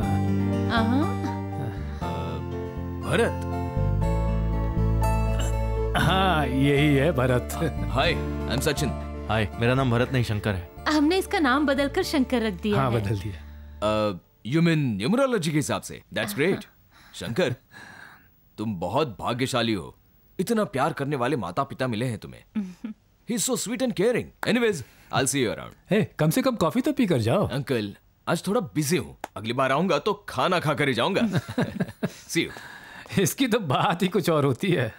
भरत। हाँ यही है Bharat. Hi, I am Sachin. Hi, मेरा नाम भरत नहीं शंकर है। हमने इसका नाम बदलकर शंकर रख दिया हाँ, है। बदल दिया। यू मीन न्यूमरोलॉजी के हिसाब से? That's great. शंकर, तुम बहुत भाग्यशाली हो, इतना प्यार करने वाले माता पिता मिले हैं तुम्हें। He is so sweet and caring. Anyways, I'll see you around. हे, कम से कम कॉफी तो पी कर जाओ। अंकल, आज थोड़ा बिजी हूँ, अगली बार आऊंगा तो खाना खा कर ही जाऊंगा। See you. इसकी तो बात ही कुछ और होती है।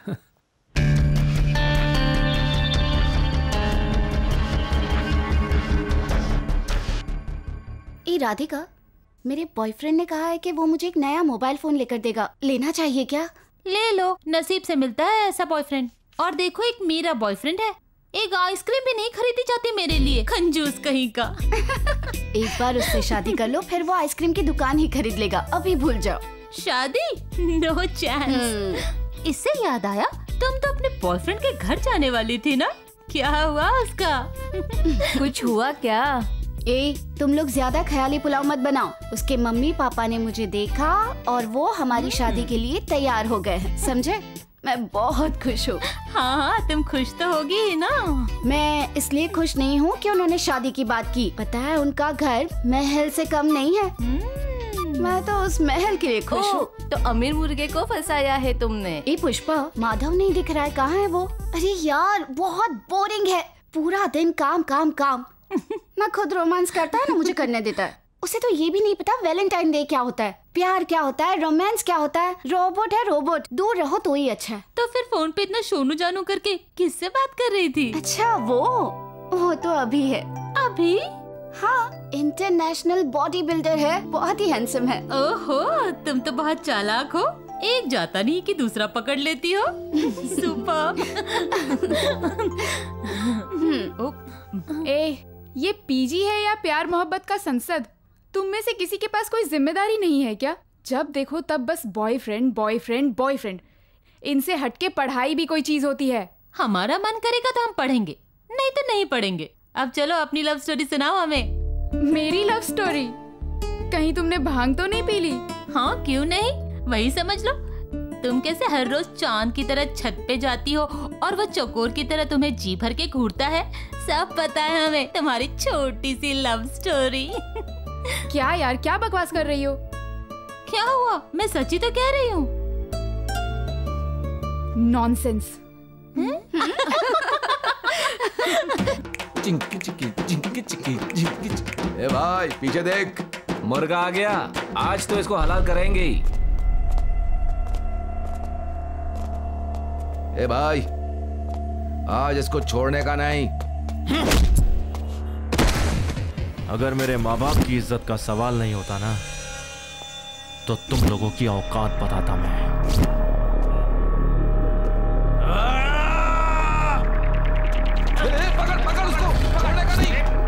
हे राधिका, मेरे बॉयफ्रेंड ने कहा है कि वो मुझे एक नया मोबाइल फोन लेकर देगा। लेना चाहिए क्या? ले लो, नसीब से मिलता है ऐसा बॉयफ्रेंड। और देखो, एक मेरा बॉयफ्रेंड है, एक आइसक्रीम भी नहीं खरीदी जाती मेरे लिए, कंजूस कहीं का। एक बार उससे शादी कर लो, फिर वो आइसक्रीम की दुकान ही खरीद लेगा। अभी भूल जाओ। शादी? No chance. इससे याद आया, तुम तो अपने बॉयफ्रेंड के घर जाने वाली थी ना? क्या हुआ उसका? कुछ हुआ क्या? ए, तुम लोग ज्यादा ख्याली पुलाव मत बनाओ। उसके मम्मी पापा ने मुझे देखा और वो हमारी शादी के लिए तैयार हो गए हैं, समझे? मैं बहुत खुश हूँ। हाँ हाँ, तुम खुश तो होगी ही ना। मैं इसलिए खुश नहीं हूँ कि उन्होंने शादी की बात की। पता है, उनका घर महल से कम नहीं है। मैं तो उस महल के लिए खुश हूँ। तो अमीर मुर्गे को फंसाया है तुमने। ए पुष्पा, माधव नहीं दिख रहा है, कहाँ है वो? अरे यार, बहुत बोरिंग है। पूरा दिन काम काम काम। ना खुद रोमांस करता है ना मुझे करने देता है। उसे तो ये भी नहीं पता वैलेंटाइन डे क्या होता है, प्यार क्या होता है, रोमांस क्या होता है। रोबोट है रोबोट, दूर रहो तो ही अच्छा है। तो फिर फोन पे इतना सोनू जानू करके किससे बात कर रही थी? अच्छा, वो वो तो अभी है। अभी? हाँ, इंटरनेशनल बॉडी बिल्डर है, बहुत ही हैंडसम है। ओहो, तुम तो बहुत चालाक हो। एक जाता नहीं कि दूसरा पकड़ लेती हो। सुपर। ए, ये पीजी है या प्यार मोहब्बत का संसद? तुम में से किसी के पास कोई जिम्मेदारी नहीं है क्या? जब देखो तब बस बॉयफ्रेंड बॉयफ्रेंड बॉयफ्रेंड। इनसे हटके पढ़ाई भी कोई चीज होती है। हमारा मन करेगा तो हम पढ़ेंगे, नहीं तो नहीं पढ़ेंगे। अब चलो अपनी लव स्टोरी सुनाओ हमें। मेरी लव स्टोरी? कहीं तुमने भांग तो नहीं पी ली? हाँ, क्यों नहीं, वही समझ लो। तुम कैसे हर रोज चांद की तरह छत पे जाती हो और वो चकोर की तरह तुम्हें जी भर के घूरता है, सब पता है हमें। तुम्हारी छोटी सी लव स्टोरी। क्या यार, क्या बकवास कर रही हो? क्या हुआ? मैं सच्ची तो कह रही हूँ। नॉनसेंस। ए भाई, पीछे देख। मुर्गा आ गया, आज तो इसको हलाल करेंगे ही। ए भाई, आज इसको छोड़ने का नहीं। अगर मेरे माँ बाप की इज्जत का सवाल नहीं होता ना, तो तुम लोगों की औकात बताता मैं। पकड़ पकड़ उसको, पकड़ने का नहीं।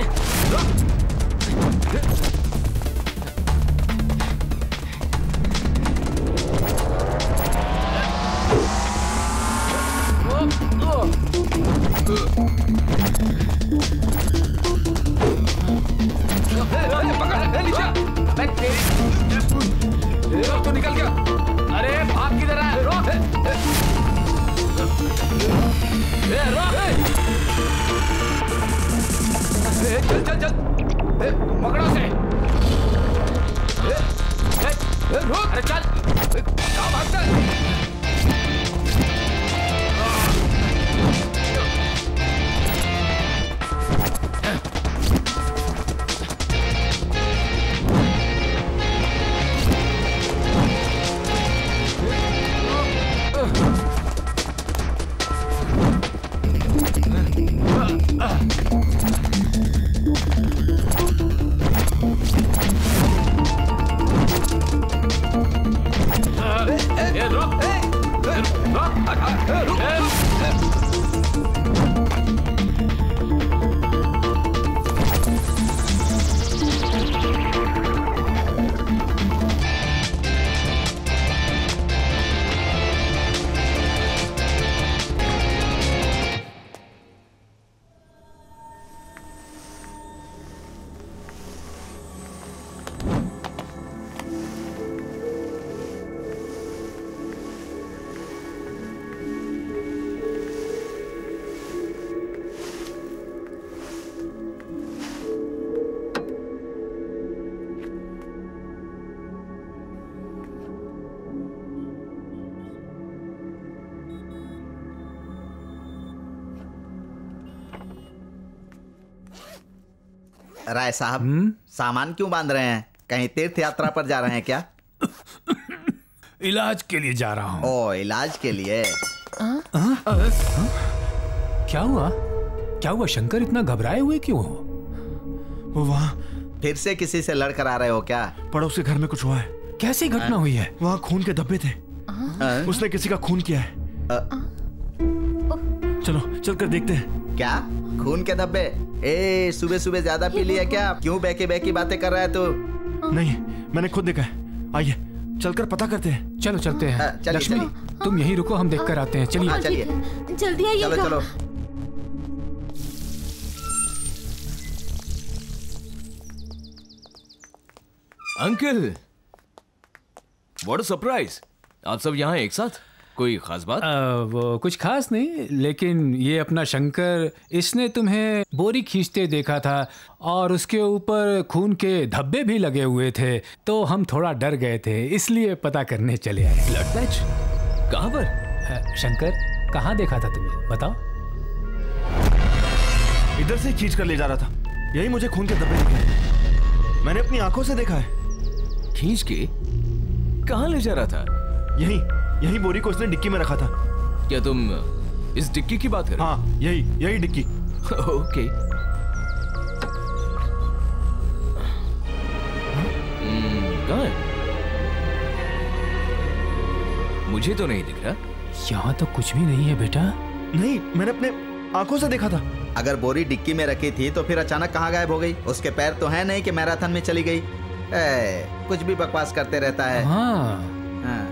तो निकल गया। अरे भाग किधर है? रोक। ए, रोक। ए, चल चल चल। ए, पकड़ो से। ए, ए, रोक। अरे चल। कहाँ भागता है? राय साहब, सामान क्यों बांध रहे हैं? कहीं तीर्थ यात्रा पर जा रहे हैं क्या? इलाज के लिए जा रहा हूँ। ओ, इलाज के लिए। आ? आ? आ? क्या हुआ? क्या हुआ शंकर, इतना घबराए हुए क्यों हो? वो वहाँ फिर से किसी से लड़ कर आ रहे हो क्या? पड़ोस के घर में कुछ हुआ है। कैसी घटना हुई है? वहाँ खून के धब्बे थे। उसने किसी का खून किया है। चलो चल कर देखते हैं। क्या खून के धब्बे? ए सुबह सुबह ज्यादा पी लिया क्या? क्यों बहकी बहकी बातें कर रहा है तू? नहीं, मैंने खुद देखा है। आइए चलकर पता करते हैं। चलो चलते हैं। चलिए, लक्ष्मी चलिए। तुम यहीं रुको, हम देख कर आते हैं। चलिए चलिए जल्दी आइएगा। चलो चलो। Uncle, what a surprise! आप सब यहाँ एक साथ? कोई खास बात? आ, वो कुछ खास नहीं, लेकिन ये अपना शंकर, इसने तुम्हें बोरी खींचते देखा था और उसके ऊपर खून के धब्बे भी लगे हुए थे, तो हम थोड़ा डर गए थे, इसलिए पता करने चले आए। Blood patch? कहाँ पर? आ, शंकर, कहाँ देखा था तुम्हें? बताओ। इधर से खींच कर ले जा रहा था, यही मुझे खून के धब्बे दिखे। मैंने अपनी आंखों से देखा है। खींच के? कहाँ ले जा रहा था? यही यही बोरी को उसने डिक्की में रखा था। क्या तुम इस डिक्की की बात कर रहे हो? हाँ, यही यही डिक्की। ओके। कहाँ है? मुझे तो नहीं दिख रहा। यहाँ तो कुछ भी नहीं है बेटा। नहीं, मैंने अपने आंखों से देखा था। अगर बोरी डिक्की में रखी थी तो फिर अचानक कहाँ गायब हो गई? उसके पैर तो है नहीं कि मैराथन में चली गई। ए, कुछ भी बकवास करते रहता है। हाँ। हाँ।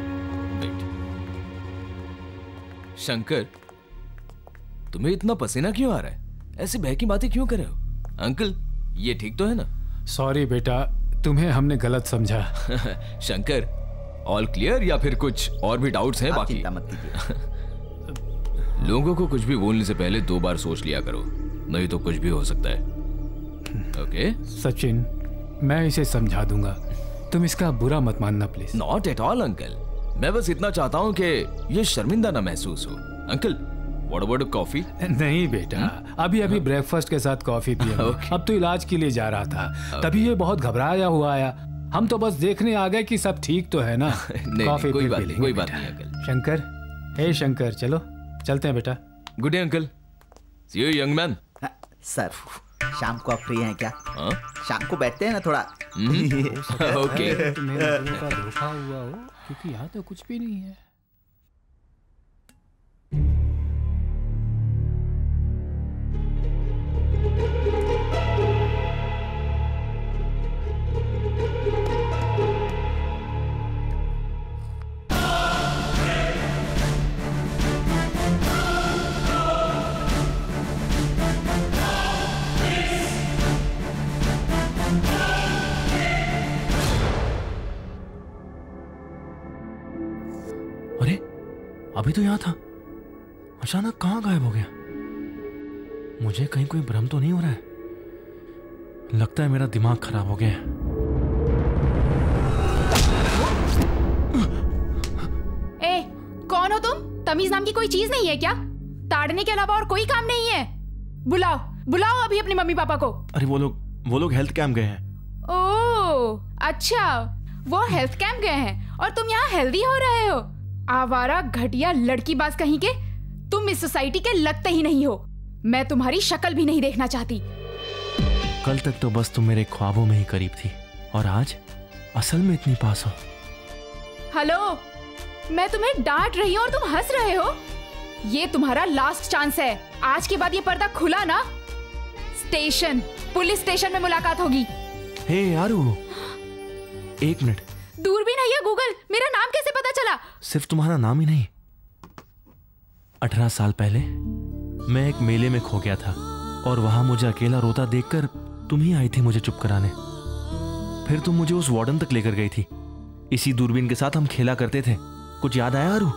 शंकर, तुम्हें इतना पसीना क्यों आ रहा है? ऐसी बहकी बातें क्यों कर रहे हो? अंकल, ये ठीक तो है ना? सॉरी बेटा, तुम्हें हमने गलत समझा। शंकर, ऑल क्लियर या फिर कुछ और भी डाउट्स हैं बाकी? चिंता मत कीजिए। लोगों को कुछ भी बोलने से पहले दो बार सोच लिया करो, नहीं तो कुछ भी हो सकता है। ओके? सचिन, मैं इसे समझा दूंगा, तुम इसका बुरा मत मानना please. Not at all uncle, मैं बस इतना चाहता हूँ कि ये शर्मिंदा ना महसूस हो। Uncle, what about coffee? नहीं बेटा, अभी अभी ब्रेकफास्ट के साथ कॉफी पी। अब तो इलाज के लिए जा रहा था, तभी ये बहुत घबराया हुआ आया। हम तो बस देखने आ गए कि सब ठीक तो है ना। कॉफी कोई बात नहीं, कोई बात नहीं अंकल। शंकर, हे शंकर, चलो चलते हैं बेटा। Good day uncle. See you young man. Sir, शाम को आप फ्री हैं क्या? हाँ? शाम को बैठते हैं ना थोड़ा। ओके। तुम्हें धोखा हुआ हो, क्योंकि यहाँ तो कुछ भी नहीं है। अरे, अभी तो यहाँ था, अचानक कहाँ गायब हो गया? मुझे कहीं कोई भ्रम तो नहीं हो रहा है? लगता है मेरा दिमाग खराब हो गया है। ए, कौन हो तुम? तमीज नाम की कोई चीज नहीं है क्या? ताड़ने के अलावा और कोई काम नहीं है? बुलाओ बुलाओ अभी अपने मम्मी पापा को। अरे वो लोग वो लोग हेल्थ कैंप गए हैं। ओह अच्छा, वो हेल्थ कैंप गए हैं और तुम यहाँ हेल्दी हो रहे हो? आवारा घटिया लड़की बाज कहीं के, तुम इस सोसाइटी के लगते ही नहीं हो। मैं तुम्हारी शक्ल भी नहीं देखना चाहती। कल तक तो बस तुम मेरे ख्वाबों में ही करीब थी, और आज असल में इतनी पास हो। हेलो, मैं तुम्हें डांट रही हूँ और तुम हंस रहे हो? ये तुम्हारा लास्ट चांस है। आज के बाद ये पर्दा खुला ना, स्टेशन, पुलिस स्टेशन में मुलाकात होगी। हे यारू, एक मिनट। दूरबीन है या गूगल? मेरा नाम कैसे पता चला? सिर्फ तुम्हारा नाम ही नहीं, अठारह साल पहले मैं एक मेले में खो गया था और वहां मुझे अकेला रोता देखकर तुम ही आई थी मुझे चुप कराने। फिर तुम मुझे उस वार्डन तक लेकर गई थी। इसी दूरबीन के साथ हम खेला करते थे। कुछ याद आया आरू?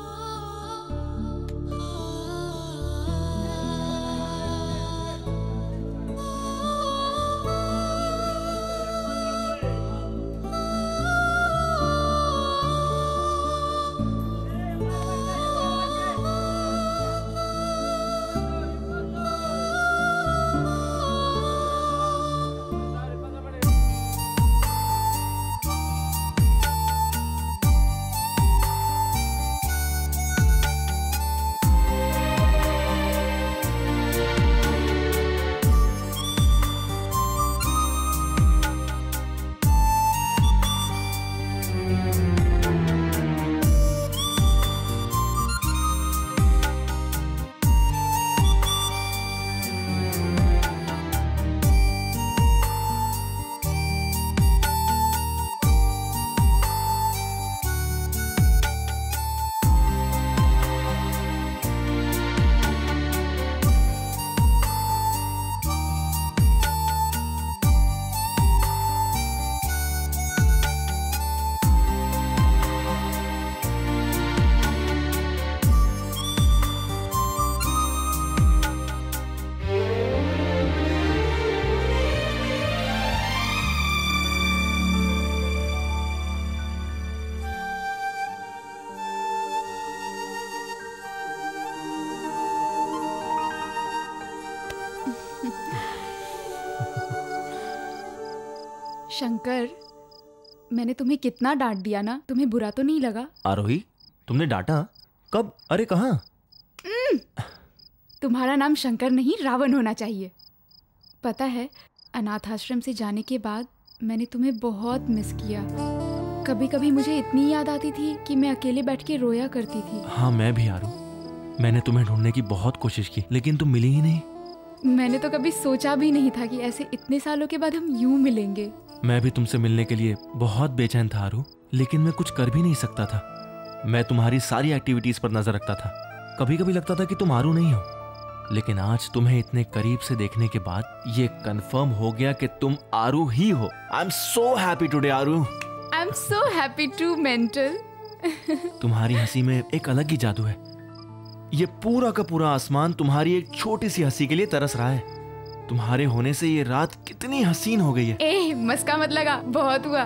शंकर, मैंने तुम्हें कितना डांट दिया ना, तुम्हें बुरा तो नहीं लगा? आरोही, तुमने डांटा? कब? अरे कहाँ? तुम्हारा नाम शंकर नहीं रावण होना चाहिए। पता है, अनाथ आश्रम से जाने के बाद मैंने तुम्हें बहुत मिस किया। कभी कभी मुझे इतनी याद आती थी कि मैं अकेले बैठ के रोया करती थी। हाँ, मैं भी आरू। मैंने तुम्हें ढूंढने की बहुत कोशिश की, लेकिन तुम मिली ही नहीं। मैंने तो कभी सोचा भी नहीं था कि ऐसे इतने सालों के बाद हम यूं मिलेंगे। मैं भी तुमसे मिलने के लिए बहुत बेचैन था आरू, लेकिन मैं कुछ कर भी नहीं सकता था। मैं तुम्हारी सारी एक्टिविटीज पर नजर रखता था। कभी कभी लगता था कि तुम आरू नहीं हो, लेकिन आज तुम्हें इतने करीब से देखने के बाद ये कंफर्म हो गया कि तुम आरू ही हो। I am so happy today Aaru. I am so happy too mental. तुम्हारी हंसी में एक अलग ही जादू है। ये पूरा का पूरा आसमान तुम्हारी एक छोटी सी हंसी के लिए तरस रहा है। तुम्हारे होने से ये रात कितनी हसीन हो गई है। ए, मस्का मत लगा, बहुत हुआ।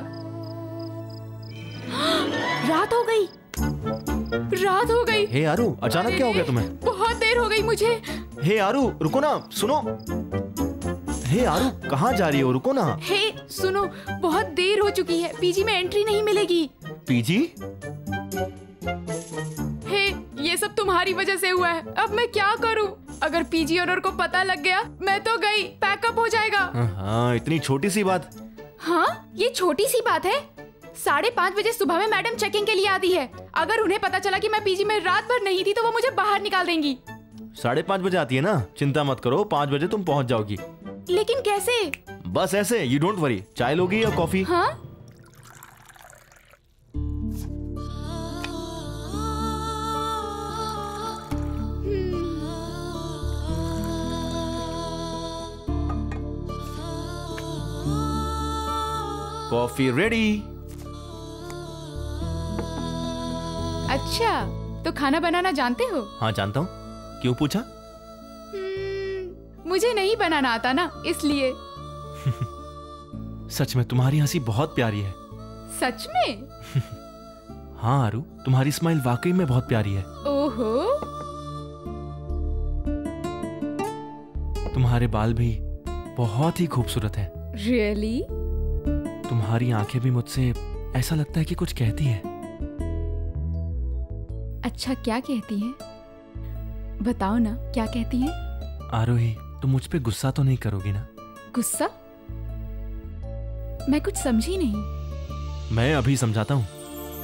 रात हो गई, रात हो गई। हे आरू, अचानक क्या हो गया तुम्हें? बहुत देर हो गई मुझे। हे आरू, रुको ना, सुनो। हे आरू, कहाँ जा रही हो? रुको ना। हे सुनो, बहुत देर हो चुकी है, पीजी में एंट्री नहीं मिलेगी। पीजी? हे, ये सब तुम्हारी वजह से हुआ है। अब मैं क्या करूं? अगर पीजी ओनर को पता लग गया, मैं तो गई, पैकअप हो जाएगा। हाँ, इतनी छोटी सी बात। हाँ, ये छोटी सी बात है। साढ़े पाँच बजे सुबह में मैडम चेकिंग के लिए आती है। अगर उन्हें पता चला कि मैं पीजी में रात भर नहीं थी तो वो मुझे बाहर निकाल देंगी। साढ़े पाँच बजे आती है ना, चिंता मत करो, पाँच बजे तुम पहुँच जाओगी। लेकिन कैसे? बस ऐसे, यू डोंट वरी। चाय लोगी या कॉफी? हाँ? Coffee ready. अच्छा, तो खाना बनाना जानते हो? हाँ, जानता हूँ। क्यों पूछा? मुझे नहीं बनाना आता ना, इसलिए। सच में तुम्हारी हंसी बहुत प्यारी है। सच में? हाँ आरू, तुम्हारी स्माइल वाकई में बहुत प्यारी है। ओहो। तुम्हारे बाल भी बहुत ही खूबसूरत है। रियली? तुम्हारी आंखें भी मुझसे ऐसा लगता है कि कुछ कहती है। अच्छा, क्या कहती हैं? बताओ ना, क्या कहती हैं? आरोही, तुम मुझ पे गुस्सा तो नहीं करोगी ना? गुस्सा? मैं कुछ समझी नहीं। मैं अभी समझाता हूँ।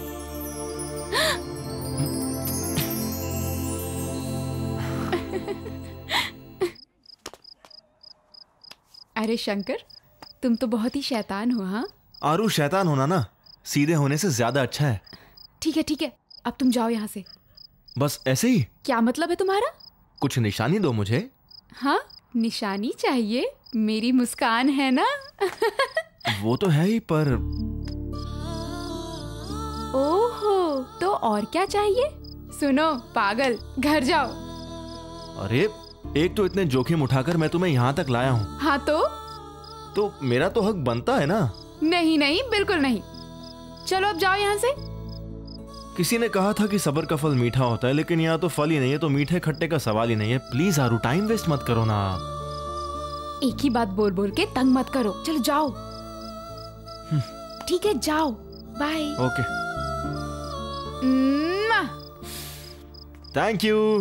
अरे शंकर, तुम तो बहुत ही शैतान हो। हाँ आरू, शैतान होना ना सीधे होने से ज्यादा अच्छा है। ठीक है ठीक है, अब तुम जाओ यहाँ से। बस ऐसे ही? क्या मतलब है तुम्हारा? कुछ निशानी दो मुझे। हाँ, निशानी चाहिए? मेरी मुस्कान है ना। वो तो है ही, पर ओहो, तो और क्या चाहिए? सुनो पागल, घर जाओ। अरे, एक तो इतने जोखिम उठाकर मैं तुम्हें यहाँ तक लाया हूँ। हाँ तो? तो मेरा तो हक बनता है ना। नहीं नहीं, बिल्कुल नहीं। चलो अब जाओ यहाँ से। किसी ने कहा था कि सब्र का फल मीठा होता है, लेकिन यहाँ तो फल ही नहीं है, तो मीठे खट्टे का सवाल ही नहीं है। प्लीज आरू, टाइम वेस्ट मत करो ना। एक ही बात बोल बोल के तंग मत करो। चलो जाओ। ठीक है, जाओ। Bye. Okay. Thank you.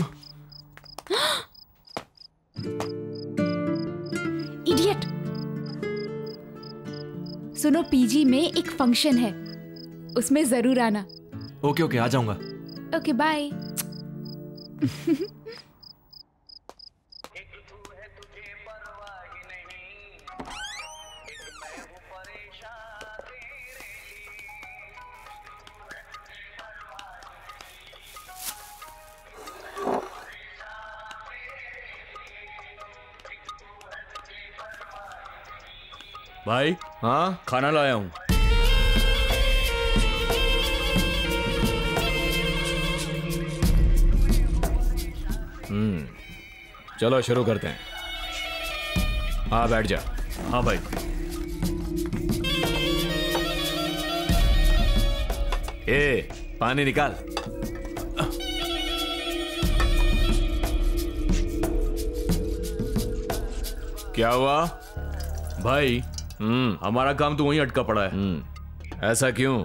Idiot. सुनो, पीजी में एक फंक्शन है, उसमें जरूर आना। ओके ओके, आ जाऊंगा। Okay, bye. भाई, हाँ, खाना लाया हूँ। हम्म, चलो शुरू करते हैं। हाँ, बैठ जा। हाँ भाई। ए, पानी निकाल। क्या हुआ? भाई, हमारा काम तो वहीं अटका पड़ा है। ऐसा क्यों?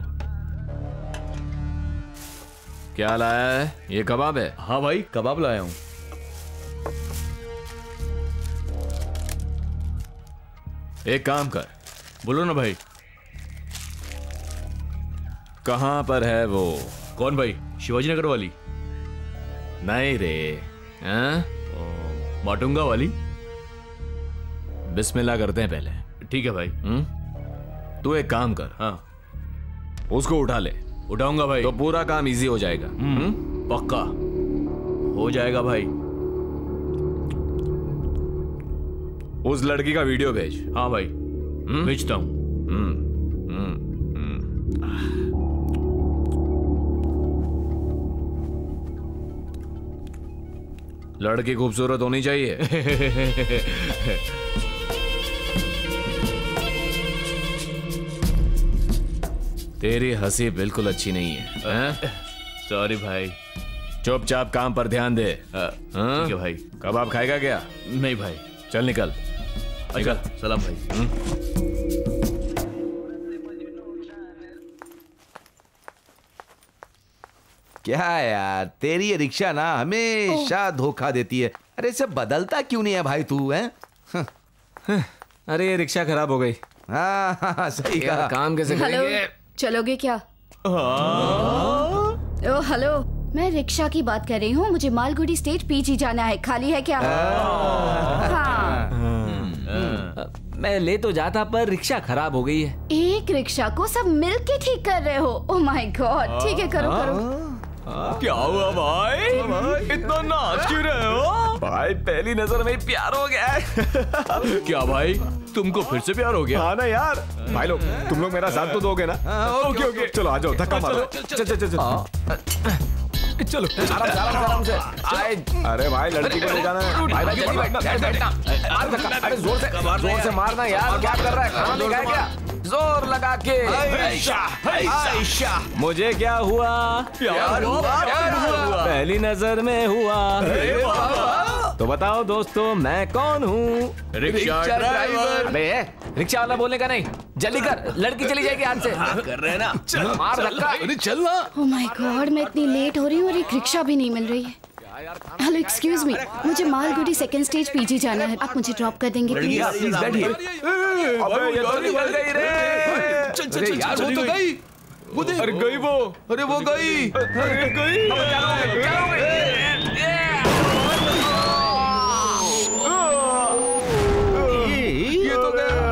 क्या लाया है? ये कबाब है? हाँ भाई, कबाब लाया हूं। एक काम कर। बोलो ना भाई। कहां पर है वो? कौन भाई? शिवाजी नगर वाली? नहीं रे। हैं? माटुंगा वाली? बिस्मिल्लाह करते हैं पहले। ठीक है भाई। हम्म? तू एक काम कर। हाँ। उसको उठा ले। उठाऊंगा भाई। तो पूरा काम इजी हो जाएगा। हम्म, पक्का हो जाएगा भाई। उस लड़की का वीडियो भेज। हाँ भाई, भेजता हूं। लड़की खूबसूरत होनी चाहिए। तेरी हंसी बिल्कुल अच्छी नहीं है। सॉरी भाई। चुपचाप काम पर ध्यान दे। ठीक है भाई। कबाब खाएगा क्या? नहीं भाई। चल निकल। अच्छा, सलाम भाई। क्या यार, तेरी ये रिक्शा ना हमेशा धोखा देती है। अरे इसे बदलता क्यों नहीं है भाई तू? है अरे ये रिक्शा खराब हो गई। हाँ हाँ सही कहा। काम कैसे करेंगे? चलोगे क्या? ओ हेलो, मैं रिक्शा की बात कर रही हूँ। मुझे मालगुडी स्टेट पीजी जाना है। खाली है क्या? हाँ। मैं ले तो जाता पर रिक्शा खराब हो गई है। एक रिक्शा को सब मिल के ठीक कर रहे हो? Oh my god. ठीक है, करो करो। क्या हुआ भाई? इतना नाच क्यों रहे हो? भाई पहली नजर में प्यार हो गया है। क्या भाई, तुमको फिर से प्यार हो गया? हाँ ना यार। भाई लोग, तुम लोग मेरा साथ तो दोगे ना? ओके ओके, चलो आ जाओ, धक्का मारो। चल चल चल चलो आराम से आराम से आए। अरे भाई, लड़की को ले जाना है। भाई भाई अरे जोर से जोर से मारना यार। क्या कर रहा है? खाना नहीं खाया क्या? जोर लगा के। आयशा, आयशा। मुझे क्या हुआ? प्यार हुआ। पहली नजर में हुआ। तो बताओ दोस्तों, मैं कौन हूँ? Rickshaw driver. अबे रिक्शा वाला बोलने का नहीं, जल्दी कर, लड़की चली जाएगी हाथ से। कर रहे हैं ना? चल मार धक्का। अरे चल ना। ओह माय गॉड, मैं इतनी लेट हो रही हूँ और एक रिक्शा भी नहीं मिल रही है। हेलो एक्सक्यूज मी, मुझे मालगुडी सेकंड स्टेज पीजी जाना है। आप मुझे ड्रॉप कर देंगे प्लीज? प्लीज बैठिए। अबे ये तो निकल गई रे। चल चल यार, वो तो गई। वो देख। अरे गई वो। अरे वो गई। अरे गई। ये तो गया।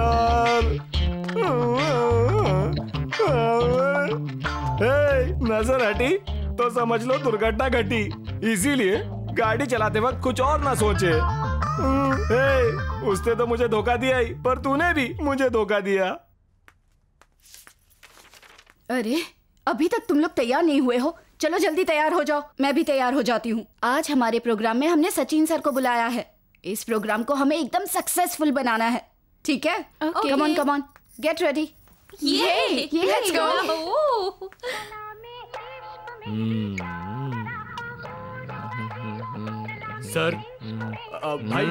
नजर हटी तो समझ लो दुर्घटना घटी। इसीलिए गाड़ी चलाते वक्त कुछ और ना सोचे। ए, उसने तो मुझे धोखा दिया ही, पर तूने भी मुझे धोखा दिया। अरे अभी तक तुम लोग तैयार नहीं हुए हो। चलो जल्दी तैयार हो जाओ, मैं भी तैयार हो जाती हूँ। आज हमारे प्रोग्राम में हमने सचिन सर को बुलाया है। इस प्रोग्राम को हमें एकदम सक्सेसफुल बनाना है, ठीक है? Come on come on, get ready. ये लेट्स गो। सर, आ, भाई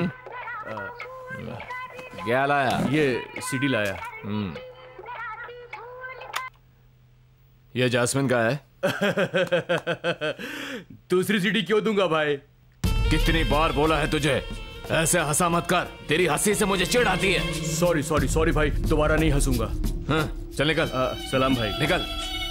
क्या लाया? ये सीडी लाया। ये जास्मिन का है। दूसरी सीडी क्यों दूंगा भाई? कितनी बार बोला है तुझे, ऐसे हंसा मत कर। तेरी हंसी से मुझे चिढ़ आती है। सॉरी सॉरी सॉरी भाई, दोबारा नहीं हंसूंगा। हाँ, चल निकल। आ, सलाम भाई। निकल।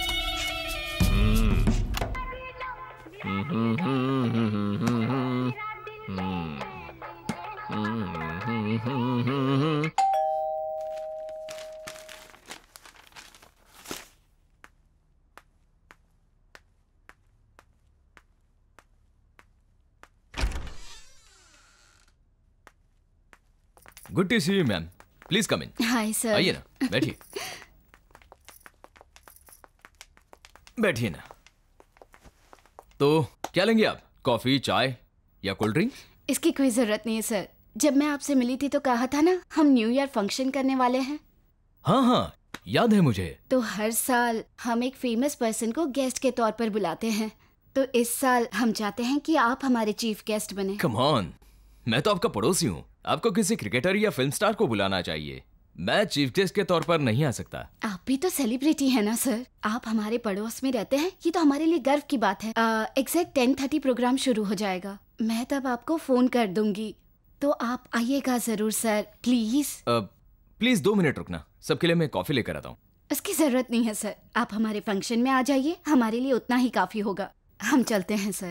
Good to see you ma'am, please come in. Hi sir. आइए ना, बैठिए। बैठिए ना। तो क्या लेंगे आप? कॉफी, चाय या कोल्ड ड्रिंक? इसकी कोई जरूरत नहीं है सर। जब मैं आपसे मिली थी तो कहा था ना हम न्यू ईयर फंक्शन करने वाले हैं। हाँ हाँ, याद है मुझे। तो हर साल हम एक फेमस पर्सन को गेस्ट के तौर पर बुलाते हैं। तो इस साल हम चाहते हैं कि आप हमारे चीफ गेस्ट बने। कम ऑन, मैं तो आपका पड़ोसी हूँ। आपको किसी क्रिकेटर या फिल्म स्टार को बुलाना चाहिए। मैं चीफ गेस्ट के तौर पर नहीं आ सकता। आप भी तो सेलिब्रिटी है ना सर, आप हमारे पड़ोस में रहते हैं, ये तो हमारे लिए गर्व की बात है। एग्जैक्ट टेन थर्टी प्रोग्राम शुरू हो जाएगा, मैं तब आपको फोन कर दूंगी, तो आप आइएगा जरूर सर, प्लीज। प्लीज दो मिनट रुकना, सबके लिए मैं कॉफी लेकर आता हूँ। उसकी जरूरत नहीं है सर, आप हमारे फंक्शन में आ जाइए, हमारे लिए उतना ही काफी होगा। हम चलते हैं sir.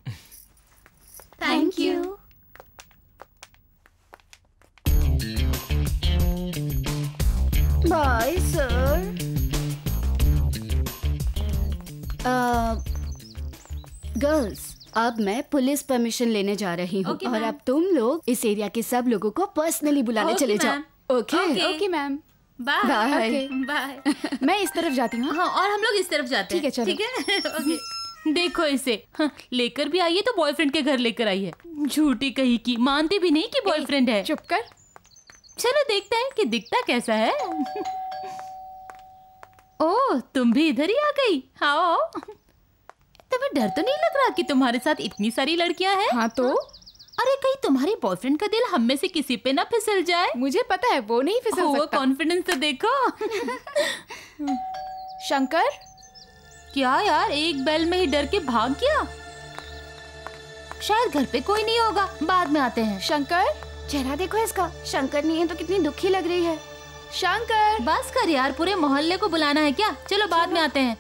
Thank you. Bye sir. Girls, अब मैं पुलिस परमिशन लेने जा रही हूँ, Okay, और ma'am. अब तुम लोग इस एरिया के सब लोगों को पर्सनली बुलाने Okay, चले जाओ। ma'am. Okay Okay. Okay ma'am. Bye bye. Bye. मैं इस तरफ जाती हूँ। हाँ, और हम लोग इस तरफ जाते ठीक है, हैं। चलो। ठीक है। ओके। देखो इसे, हाँ, लेकर भी आई है तो बॉयफ्रेंड के घर लेकर आई है। झूठी कही की, मानती भी नहीं कि बॉयफ्रेंड है। चुप कर। चलो देखते हैं कि दिखता कैसा है। ओह, तुम भी इधर ही आ गई। आओ। तुम्हें डर तो नहीं लग रहा कि तुम्हारे साथ इतनी सारी लड़कियां हैं? हाँ तो? अरे कहीं तुम्हारे बॉयफ्रेंड का दिल हम में से किसी पे ना फिसल जाए। मुझे पता है वो नहीं फिसल वो सकता। कॉन्फिडेंस तो देखो। शंकर, क्या यार, एक बेल में ही डर के भाग गया? शायद घर पे कोई नहीं होगा, बाद में आते हैं। शंकर, चेहरा देखो इसका, शंकर नहीं है तो कितनी दुखी लग रही है। शंकर, बस कर यार, पूरे मोहल्ले को बुलाना है क्या? चलो बाद में आते हैं।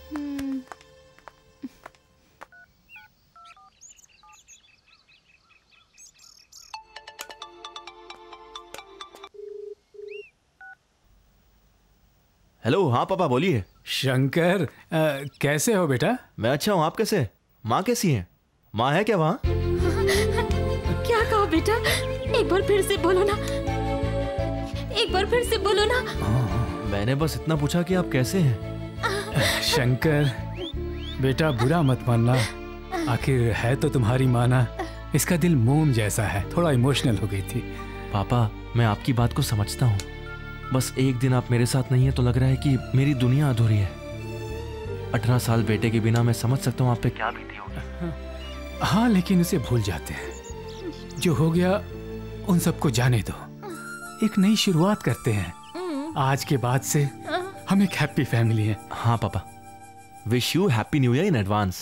हेलो, हाँ पापा बोलिए। शंकर, आ, कैसे हो बेटा? मैं अच्छा हूँ, आप कैसे? माँ कैसी है? माँ है क्या वहाँ? क्या कहा बेटा? एक बार फिर से बोलो ना, एक बार फिर से बोलो ना। मैंने बस इतना पूछा कि आप कैसे हैं। शंकर बेटा, बुरा मत मानना, आखिर है तो तुम्हारी माँ ना। इसका दिल मोम जैसा है, थोड़ा इमोशनल हो गई थी। पापा, मैं आपकी बात को समझता हूँ, बस एक दिन आप मेरे साथ नहीं है तो लग रहा है कि मेरी दुनिया अधूरी है। अठारह साल बेटे के बिना मैं समझ सकता हूँ आप पे क्या बीती होगी। हाँ, लेकिन उसे भूल जाते हैं। जो हो गया उन सबको जाने दो, एक नई शुरुआत करते हैं। आज के बाद से हम एक हैप्पी फैमिली हैं। हाँ पापा, wish you happy new year in advance.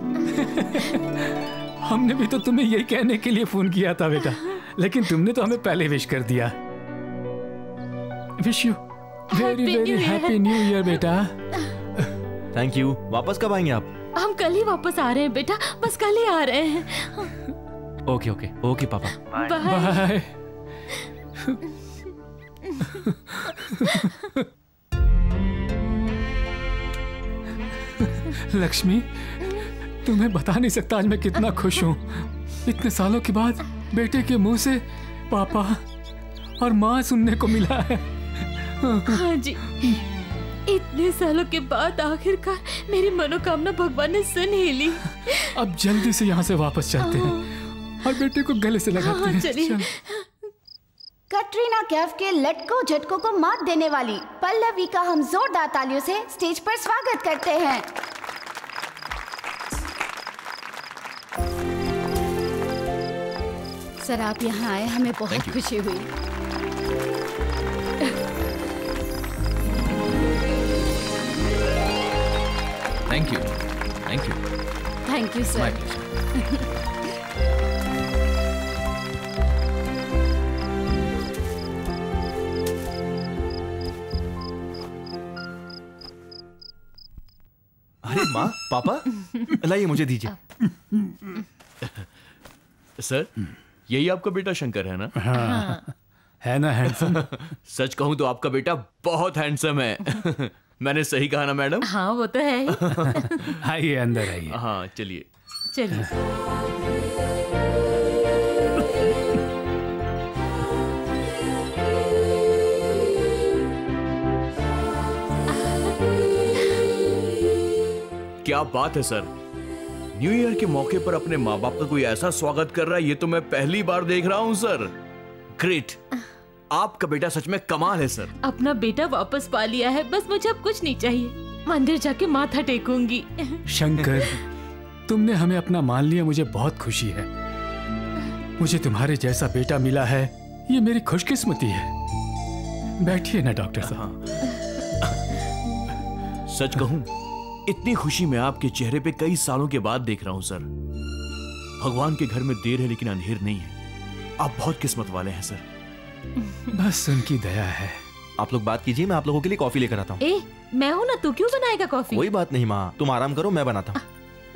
हमने भी तो तुम्हें यही कहने के लिए फोन किया था बेटा, लेकिन तुमने तो हमें पहले विश कर दिया। Wish you very very happy new year बेटा। Thank you. वापस कब आएंगे आप? हम कल ही वापस आ रहे हैं बेटा, बस कल ही आ रहे हैं। ओके ओके ओके पापा, बाय। लक्ष्मी, तुम्हें बता नहीं सकता आज मैं कितना खुश हूँ। इतने सालों के बाद बेटे के मुंह से पापा और माँ सुनने को मिला है। हाँ जी, इतने सालों के बाद आखिरकार मेरी मनोकामना भगवान ने सुन ही ली। अब जल्दी से यहाँ से वापस चलते हैं और बेटे को गले से लगाते हाँ, हैं। चलिए। चल। कटरीना कैफ के लटकों झटकों को मात देने वाली पल्लवी का हम जोरदार तालियों से स्टेज पर स्वागत करते हैं। सर, आप यहाँ आए, हमें बहुत खुशी हुई। Thank you, thank you, thank you sir. अरे माँ, पापा, लाइए मुझे दीजिए। सर, यही आपका बेटा शंकर है ना? हाँ, है ना हैंडसम? सच कहूँ तो आपका बेटा बहुत हैंडसम है। मैंने सही कहा ना मैडम? हाँ, वो तो है ही। आइए अंदर आइए। हाँ, चलिए चलिए। क्या बात है सर, न्यू ईयर के मौके पर अपने माँ बाप का कोई ऐसा स्वागत कर रहा है, ये तो मैं पहली बार देख रहा हूँ सर। ग्रेट, आपका बेटा सच में कमाल है सर। अपना बेटा वापस पा लिया है, बस मुझे अब कुछ नहीं चाहिए। मंदिर जाके माथा टेकूंगी। शंकर, तुमने हमें अपना मान लिया, मुझे बहुत खुशी है। मुझे तुम्हारे जैसा बेटा मिला है, ये मेरी खुशकिस्मती है। बैठिए ना डॉक्टर साहब। सच कहूं, इतनी खुशी मैं आपके चेहरे पे कई सालों के बाद देख रहा हूं सर। भगवान के घर में देर है लेकिन अंधेर नहीं है। आप बहुत किस्मत वाले हैं सर। बस उनकी दया है। आप लोग बात कीजिए, मैं आप लोगों के लिए कॉफी लेकर आता हूँ। ए, मैं हूं ना, तू क्यों बनाएगा कॉफी? कोई बात नहीं माँ, तुम आराम करो, मैं बनाता हूँ।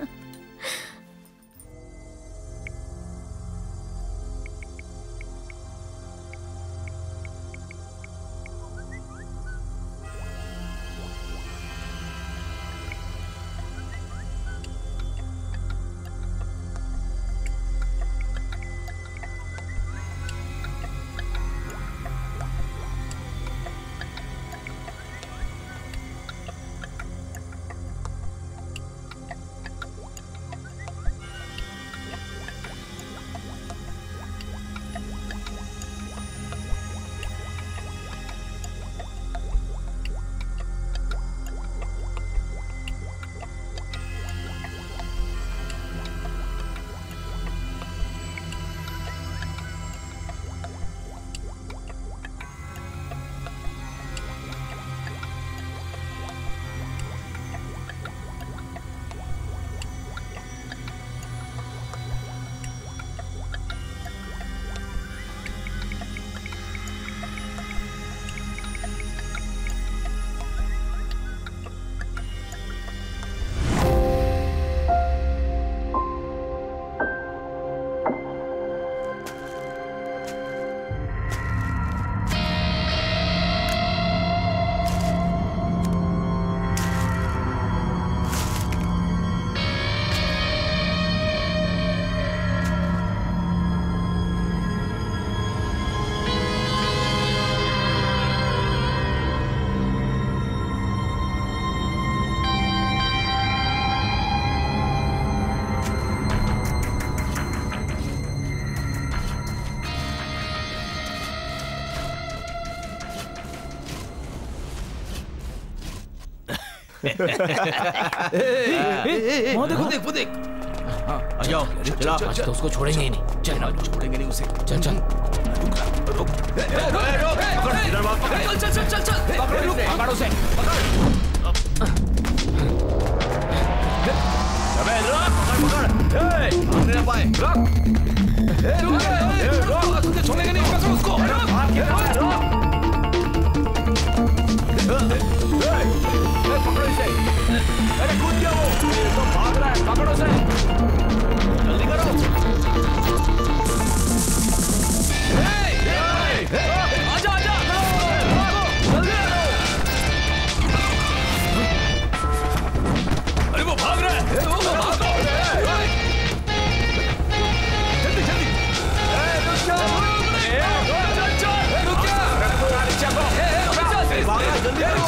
वहाँ देखो, देख वो देख। हाँ, आ जाओ, चला। आज तो उसको छोड़ेंगे ही नहीं। चल, छोड़ेंगे नहीं उसे। चल चल। रुक, रुक। इधर बात पकड़। चल, चल, चल, चल। पकड़ उसे, पकड़ उसे, पकड़। अबे रुक, पकड़, पकड़। ए, भागने ना पाए। रुक। ए, रुक, रुक। तुझे छोड़ेंगे नहीं, पकड़ उसको। रुक, रुक। पकड़ो इसे। अरे कूद गया वो, तो भाग रहा है, पकड़ो उसे। जल्दी करो। आजा आजा, जल्दी करो। अरे वो भाग रहा है, वो भागो। जल्दी जल्दी। रुक जा, चल चल, रुक जा। भाग रहा, जल्दी करो।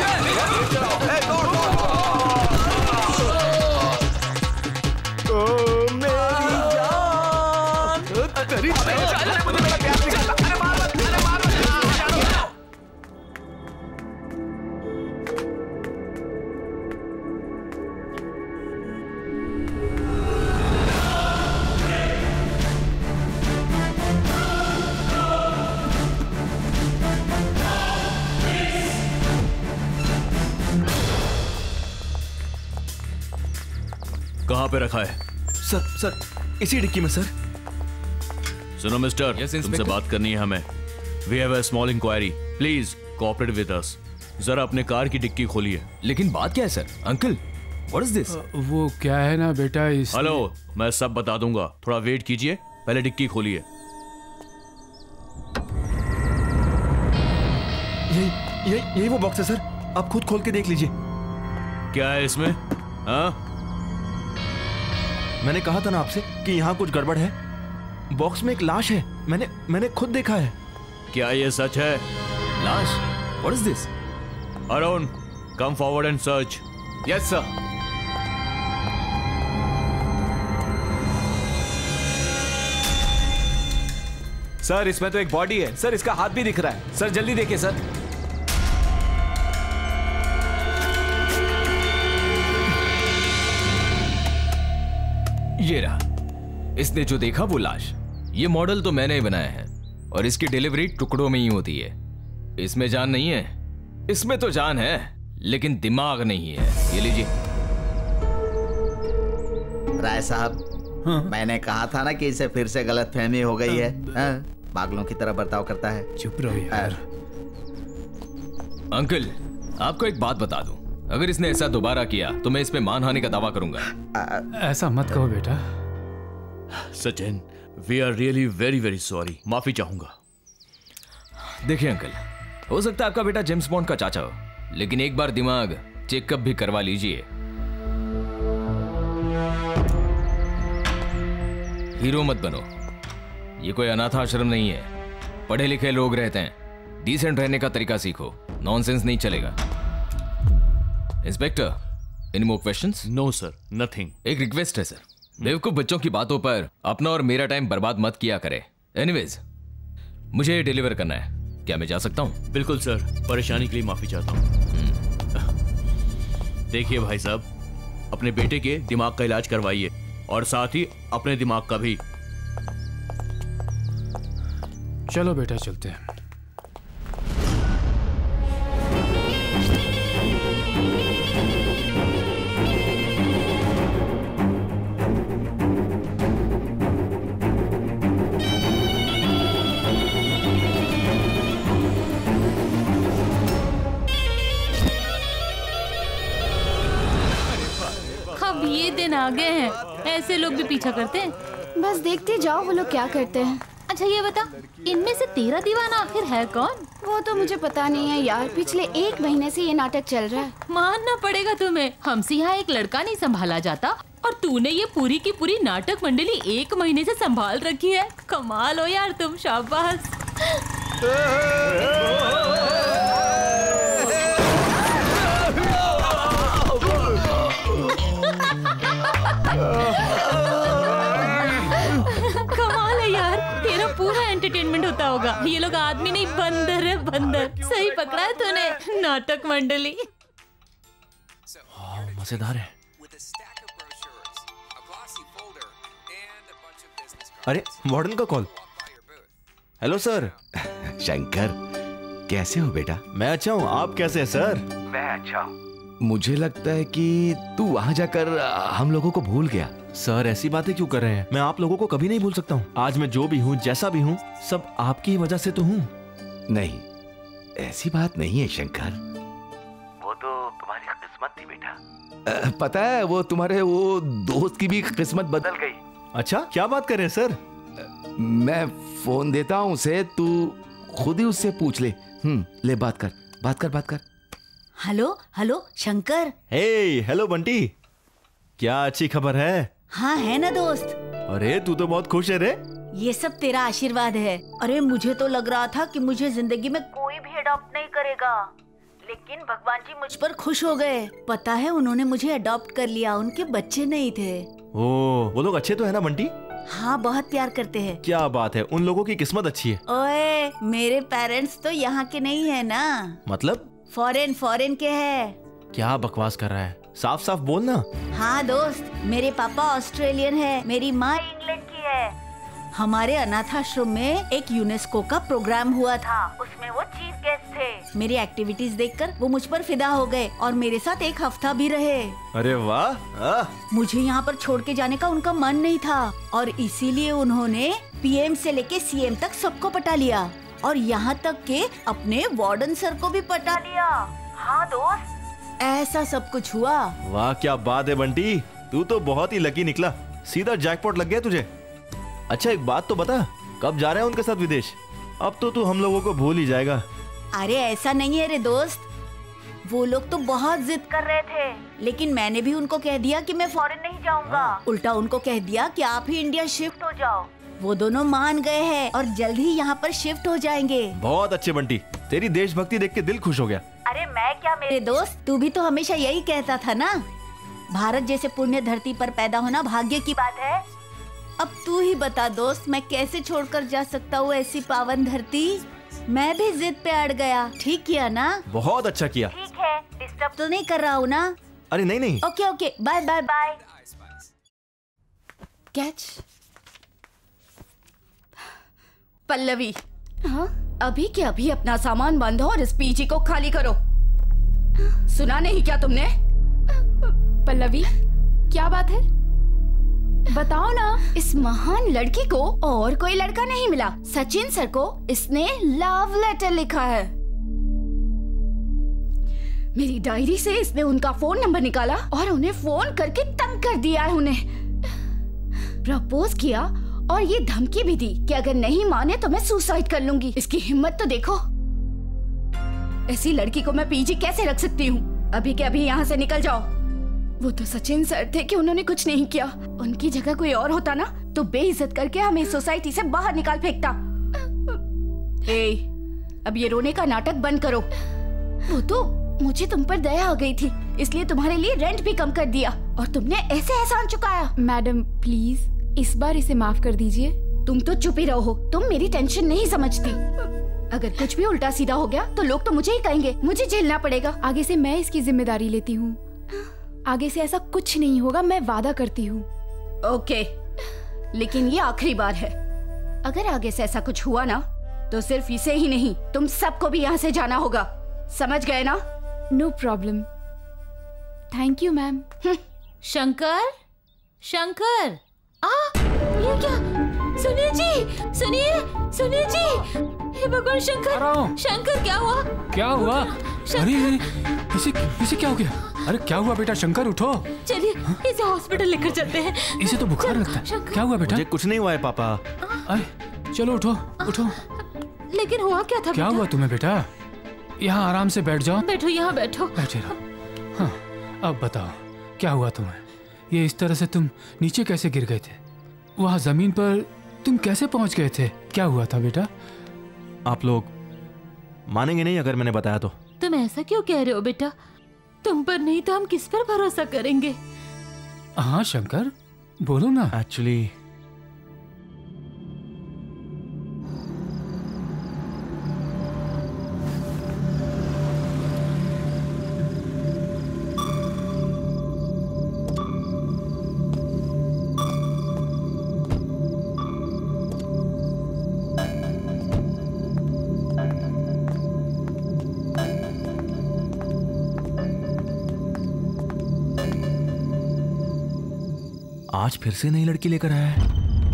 कहाँ पे रखा है? सर सर इसी डिक्की में सर। सुनो मिस्टर, yes, तुमसे बात करनी है हमें। We have a small inquiry, please cooperate with us. जरा अपने कार की डिक्की खोलिए। लेकिन बात क्या है sir? Uncle, what is this? वो क्या है ना बेटा, इस हेलो, मैं सब बता दूंगा, थोड़ा वेट कीजिए, पहले डिक्की खोलिए। यही यही यही वो बॉक्स है सर, आप खुद खोल के देख लीजिए। क्या है इसमें? हाँ? मैंने कहा था ना आपसे कि यहाँ कुछ गड़बड़ है। बॉक्स में एक लाश है, मैंने मैंने खुद देखा है। क्या ये सच है? लाश? What is this? Arun, come forward and search. Yes sir. Sir इसमें तो एक बॉडी है सर, इसका हाथ भी दिख रहा है सर, जल्दी देखिए सर। ये रहा, इसने जो देखा वो लाश। ये मॉडल तो मैंने ही बनाया है और इसकी डिलीवरी टुकड़ों में ही होती है। इसमें जान नहीं है। इसमें तो जान है लेकिन दिमाग नहीं है। ये लीजिए। राय साहब, हाँ? मैंने कहा था ना कि इसे फिर से गलतफहमी हो गई है। हाँ? पागलों की तरह बर्ताव करता है। चुप रहो यार। अंकल, आपको एक बात बता दूं, अगर इसने ऐसा दोबारा किया तो मैं इस पे मानहानि का दावा करूंगा। ऐसा मत कहो बेटा। Sachin, we are really very very sorry. माफी चाहूंगा। देखिए अंकल, हो सकता है आपका बेटा जेम्स बॉन्ड का चाचा हो, लेकिन एक बार दिमाग चेकअप भी करवा लीजिए। हीरो मत बनो, ये कोई अनाथ आश्रम नहीं है। पढ़े लिखे लोग रहते हैं, डिसेंट रहने का तरीका सीखो, नॉनसेंस नहीं चलेगा। Inspector, any more questions? No sir, nothing. एक रिक्वेस्ट है सर, बेवकूफ बच्चों की बातों पर अपना और मेरा टाइम बर्बाद मत किया करे। एनीवेज, मुझे ये डिलीवर करना है, क्या मैं जा सकता हूँ? बिल्कुल सर, परेशानी के लिए माफी चाहता हूँ। देखिए भाई साहब, अपने बेटे के दिमाग का इलाज करवाइए और साथ ही अपने दिमाग का भी। चलो बेटा, चलते हैं। अब ये दिन आ गए हैं, ऐसे लोग भी पीछा करते हैं। बस देखते जाओ वो लोग क्या करते हैं। अच्छा ये बता, इनमें से तेरा दीवाना आखिर है कौन? वो तो मुझे पता नहीं है यार, पिछले एक महीने से ये नाटक चल रहा है। मानना पड़ेगा तुम्हें, हमसे यहाँ एक लड़का नहीं संभाला जाता और तूने ये पूरी की पूरी नाटक मंडली एक महीने से संभाल रखी है। कमाल हो यार तुम, शाबाश। कमाल है यार, तेरा पूरा एंटरटेनमेंट होता होगा। ये लोग आदमी नहीं, बंदर है, बंदर। सही पकड़ा है तूने, नाटक मंडली। मजेदार है। अरे वार्डन का कॉल। Hello sir. शंकर, कैसे हो बेटा? मैं अच्छा हूँ, आप कैसे हैं सर? मैं अच्छा हूँ। मुझे लगता है कि तू वहां जाकर हम लोगों को भूल गया। सर ऐसी बातें क्यों कर रहे हैं? मैं आप लोगों को कभी नहीं भूल सकता हूँ। आज मैं जो भी हूँ, जैसा भी हूँ, सब आपकी ही वजह से तो हूँ। नहीं, ऐसी बात नहीं है शंकर। वो तो तुम्हारी किस्मत थी बेटा। पता है, वो तुम्हारे वो दोस्त की भी किस्मत बदल गई। अच्छा, क्या बात कर रहे हैं सर? मैं फोन देता हूँ उसे, तू खुद ही उससे पूछ ले। हम्म, ले बात कर, बात कर, बात कर। Hello hello Shankar. Hey hello Bunty, क्या अच्छी खबर है? हाँ है ना दोस्त। अरे तू तो बहुत खुश है रे। ये सब तेरा आशीर्वाद है। अरे मुझे तो लग रहा था कि मुझे जिंदगी में कोई भी अडॉप्ट नहीं करेगा, लेकिन भगवान जी मुझ पर खुश हो गए। पता है, उन्होंने मुझे अडॉप्ट कर लिया। उनके बच्चे नहीं थे। ओ, वो लोग अच्छे तो है ना बंटी? हाँ, बहुत प्यार करते हैं। क्या बात है, उन लोगों की किस्मत अच्छी है। ओए, मेरे पेरेंट्स तो यहाँ के नहीं है ना। मतलब? फॉरेन फॉरेन के है। क्या बकवास कर रहा है, साफ साफ बोल ना। हाँ दोस्त, मेरे पापा ऑस्ट्रेलियन है, मेरी माँ इंग्लैंड की है। हमारे अनाथ आश्रम में एक यूनेस्को का प्रोग्राम हुआ था, उसमें वो चीफ गेस्ट थे। मेरी एक्टिविटीज देखकर वो मुझ पर फिदा हो गए और मेरे साथ एक हफ्ता भी रहे। अरे वाह। मुझे यहाँ पर छोड़ के जाने का उनका मन नहीं था और इसीलिए उन्होंने पीएम से लेके सीएम तक सबको पटा लिया और यहाँ तक के अपने वार्डन सर को भी पटा लिया। हाँ दोस्त, ऐसा सब कुछ हुआ। वाह, क्या बात है बंटी, तू तो बहुत ही लकी निकला। सीधा जैकपॉट लग गया तुझे। अच्छा एक बात तो बता, कब जा रहे हैं उनके साथ विदेश? अब तो तू हम लोगों को भूल ही जाएगा। अरे ऐसा नहीं है रे दोस्त, वो लोग तो बहुत जिद कर रहे थे, लेकिन मैंने भी उनको कह दिया कि मैं फॉरेन नहीं जाऊंगा। उल्टा उनको कह दिया कि आप ही इंडिया शिफ्ट हो जाओ। वो दोनों मान गए हैं और जल्द ही यहाँ पर शिफ्ट हो जाएंगे। बहुत अच्छे बंटी, तेरी देशभक्ति देख के दिल खुश हो गया। अरे मैं क्या मेरे दोस्त, तू भी तो हमेशा यही कहता था ना, भारत जैसे पुण्य धरती पर पैदा होना भाग्य की बात है। अब तू ही बता दोस्त, मैं कैसे छोड़कर जा सकता हूँ ऐसी पावन धरती? मैं भी जिद पे अड़ गया। ठीक किया ना? बहुत अच्छा किया। ठीक है, डिस्टर्ब तो नहीं कर रहा हूँ ना? अरे नहीं नहीं। Okay okay, bye bye bye. Catch. Pallavi, हाँ? अभी के अभी अपना सामान बांधो और इस पीजी को खाली करो। सुना नहीं क्या तुमने? पल्लवी, क्या बात है? बताओ ना। इस महान लड़की को और कोई लड़का नहीं मिला। सचिन सर को इसने लव लेटर लिखा है। मेरी डायरी से इसने उनका फोन नंबर निकाला और उन्हें फोन करके तंग कर दिया है। उन्हें प्रपोज किया और ये धमकी भी दी कि अगर नहीं माने तो मैं सुसाइड कर लूंगी। इसकी हिम्मत तो देखो। ऐसी लड़की को मैं पीजी कैसे रख सकती हूँ? अभी के अभी यहाँ से निकल जाओ। वो तो सचिन सर थे कि उन्होंने कुछ नहीं किया। उनकी जगह कोई और होता ना तो बेइज्जत करके हमें सोसाइटी से बाहर निकाल फेंकता। ए, अब ये रोने का नाटक बंद करो। वो तो मुझे तुम पर दया आ गई थी, इसलिए तुम्हारे लिए रेंट भी कम कर दिया और तुमने ऐसे एहसान चुकाया। मैडम प्लीज इस बार इसे माफ कर दीजिए। तुम तो चुप ही रहो। तुम मेरी टेंशन नहीं समझती। अगर कुछ भी उल्टा सीधा हो गया तो लोग तो मुझे ही कहेंगे, मुझे झेलना पड़ेगा। आगे से मैं इसकी जिम्मेदारी लेती हूँ। आगे से ऐसा कुछ नहीं होगा, मैं वादा करती हूँ। ओके, लेकिन ये आखिरी बार है। अगर आगे से ऐसा कुछ हुआ ना तो सिर्फ इसे ही नहीं तुम सबको भी यहाँ से जाना होगा। समझ गए ना? No problem. Thank you ma'am. Shankar, Shankar, आ, ये क्या? सुनिए जी, सुनिए, सुनिए जी। हे भगवान शंकर, शंकर क्या हुआ? क्या हुआ? अरे इसे इसे क्या हो गया? अरे क्या हुआ बेटा? शंकर उठो। चलिए इसे हॉस्पिटल लेकर चलते हैं। इसे तो बुखार लगता है। क्या हुआ बेटा? मुझे कुछ नहीं हुआ है पापा। अरे चलो उठो उठो। लेकिन हुआ क्या था? क्या हुआ तुम्हें बेटा? यहाँ आराम से बैठ जाओ। बैठो, यहाँ बैठो। बैठे रहो। हाँ, अब बताओ क्या हुआ तुम्हें? ये इस तरह से तुम नीचे कैसे गिर गए थे? वहाँ जमीन पर तुम कैसे पहुँच गए थे? क्या हुआ था बेटा? आप लोग मानेंगे नहीं अगर मैंने बताया तो। तुम ऐसा क्यों कह रहे हो बेटा? तुम पर नहीं तो हम किस पर भरोसा करेंगे? हाँ शंकर, बोलो ना। एक्चुअली आज फिर से नई लड़की लेकर आया है।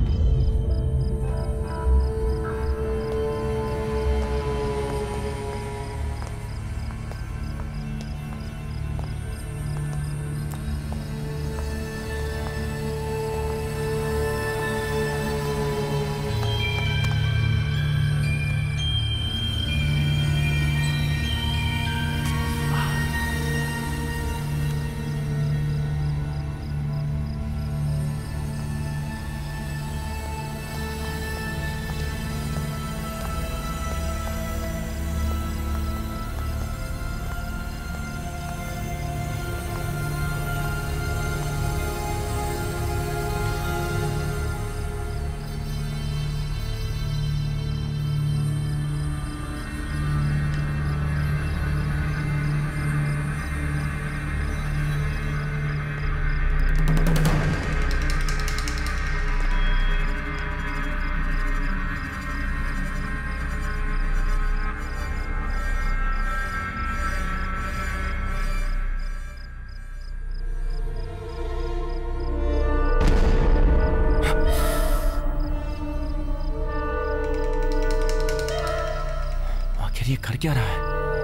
ये कर क्या रहा है?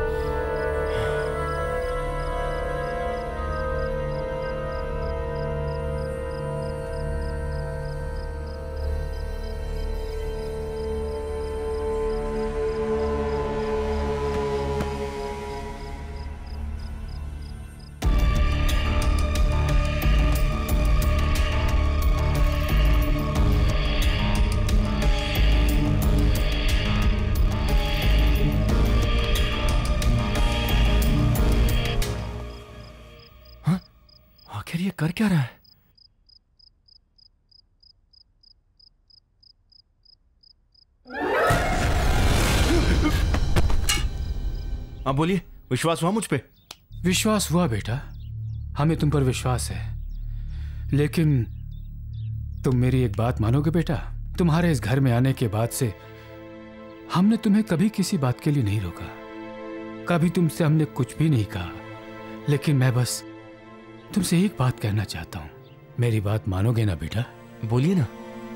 आखिर ये कर क्या रहा है? आप बोलिए, विश्वास हुआ मुझ पे? विश्वास हुआ बेटा, हमें तुम पर विश्वास है। लेकिन तुम मेरी एक बात मानोगे बेटा? तुम्हारे इस घर में आने के बाद से हमने तुम्हें कभी किसी बात के लिए नहीं रोका, कभी तुमसे हमने कुछ भी नहीं कहा, लेकिन मैं बस तुमसे एक बात कहना चाहता हूँ। मेरी बात मानोगे ना बेटा? बोलिए ना।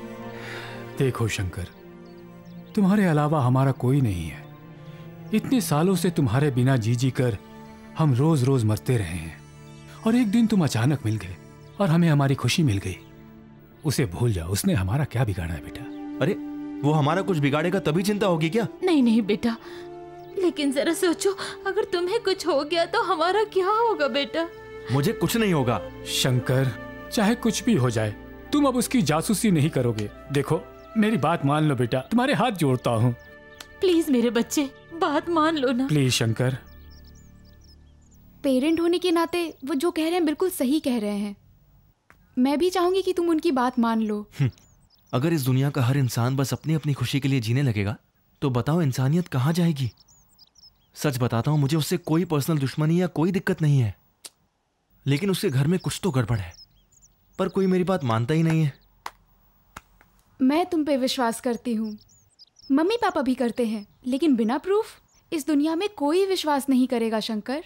देखो शंकर, तुम्हारे अलावा हमारा कोई नहीं है। इतने सालों से तुम्हारे बिना जी जी कर हम रोज रोज मरते रहे हैं, और एक दिन तुम अचानक मिल गए और हमें हमारी खुशी मिल गई। उसे भूल जाओ, उसने हमारा क्या बिगाड़ा है बेटा? अरे वो हमारा कुछ बिगाड़ेगा तभी चिंता होगी क्या? नहीं नहीं बेटा, लेकिन जरा सोचो, अगर तुम्हें कुछ हो गया तो हमारा क्या होगा बेटा? मुझे कुछ नहीं होगा। शंकर, चाहे कुछ भी हो जाए, तुम अब उसकी जासूसी नहीं करोगे। देखो मेरी बात मान लो बेटा, तुम्हारे हाथ जोड़ता हूँ। प्लीज मेरे बच्चे, बात मान लो ना। प्लीज शंकर। पेरेंट होने के नाते वो जो कह रहे हैं बिल्कुल सही कह रहे हैं। मैं भी चाहूंगी कि तुम उनकी बात मान लो। अगर इस दुनिया का हर इंसान बस अपनी अपनी खुशी के लिए जीने लगेगा तो बताओ इंसानियत कहाँ जाएगी? सच बताता हूँ, मुझे उससे कोई पर्सनल दुश्मनी या कोई दिक्कत नहीं है, लेकिन उसके घर में कुछ तो गड़बड़ है, पर कोई मेरी बात मानता ही नहीं है। मैं तुम पे विश्वास करती हूँ, मम्मी पापा भी करते हैं, लेकिन बिना प्रूफ इस दुनिया में कोई विश्वास नहीं करेगा शंकर।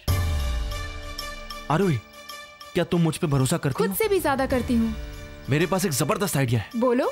आरोही, क्या तुम मुझ पे भरोसा करती हो? खुद से भी ज्यादा करती हूँ। मेरे पास एक जबरदस्त आइडिया है। बोलो।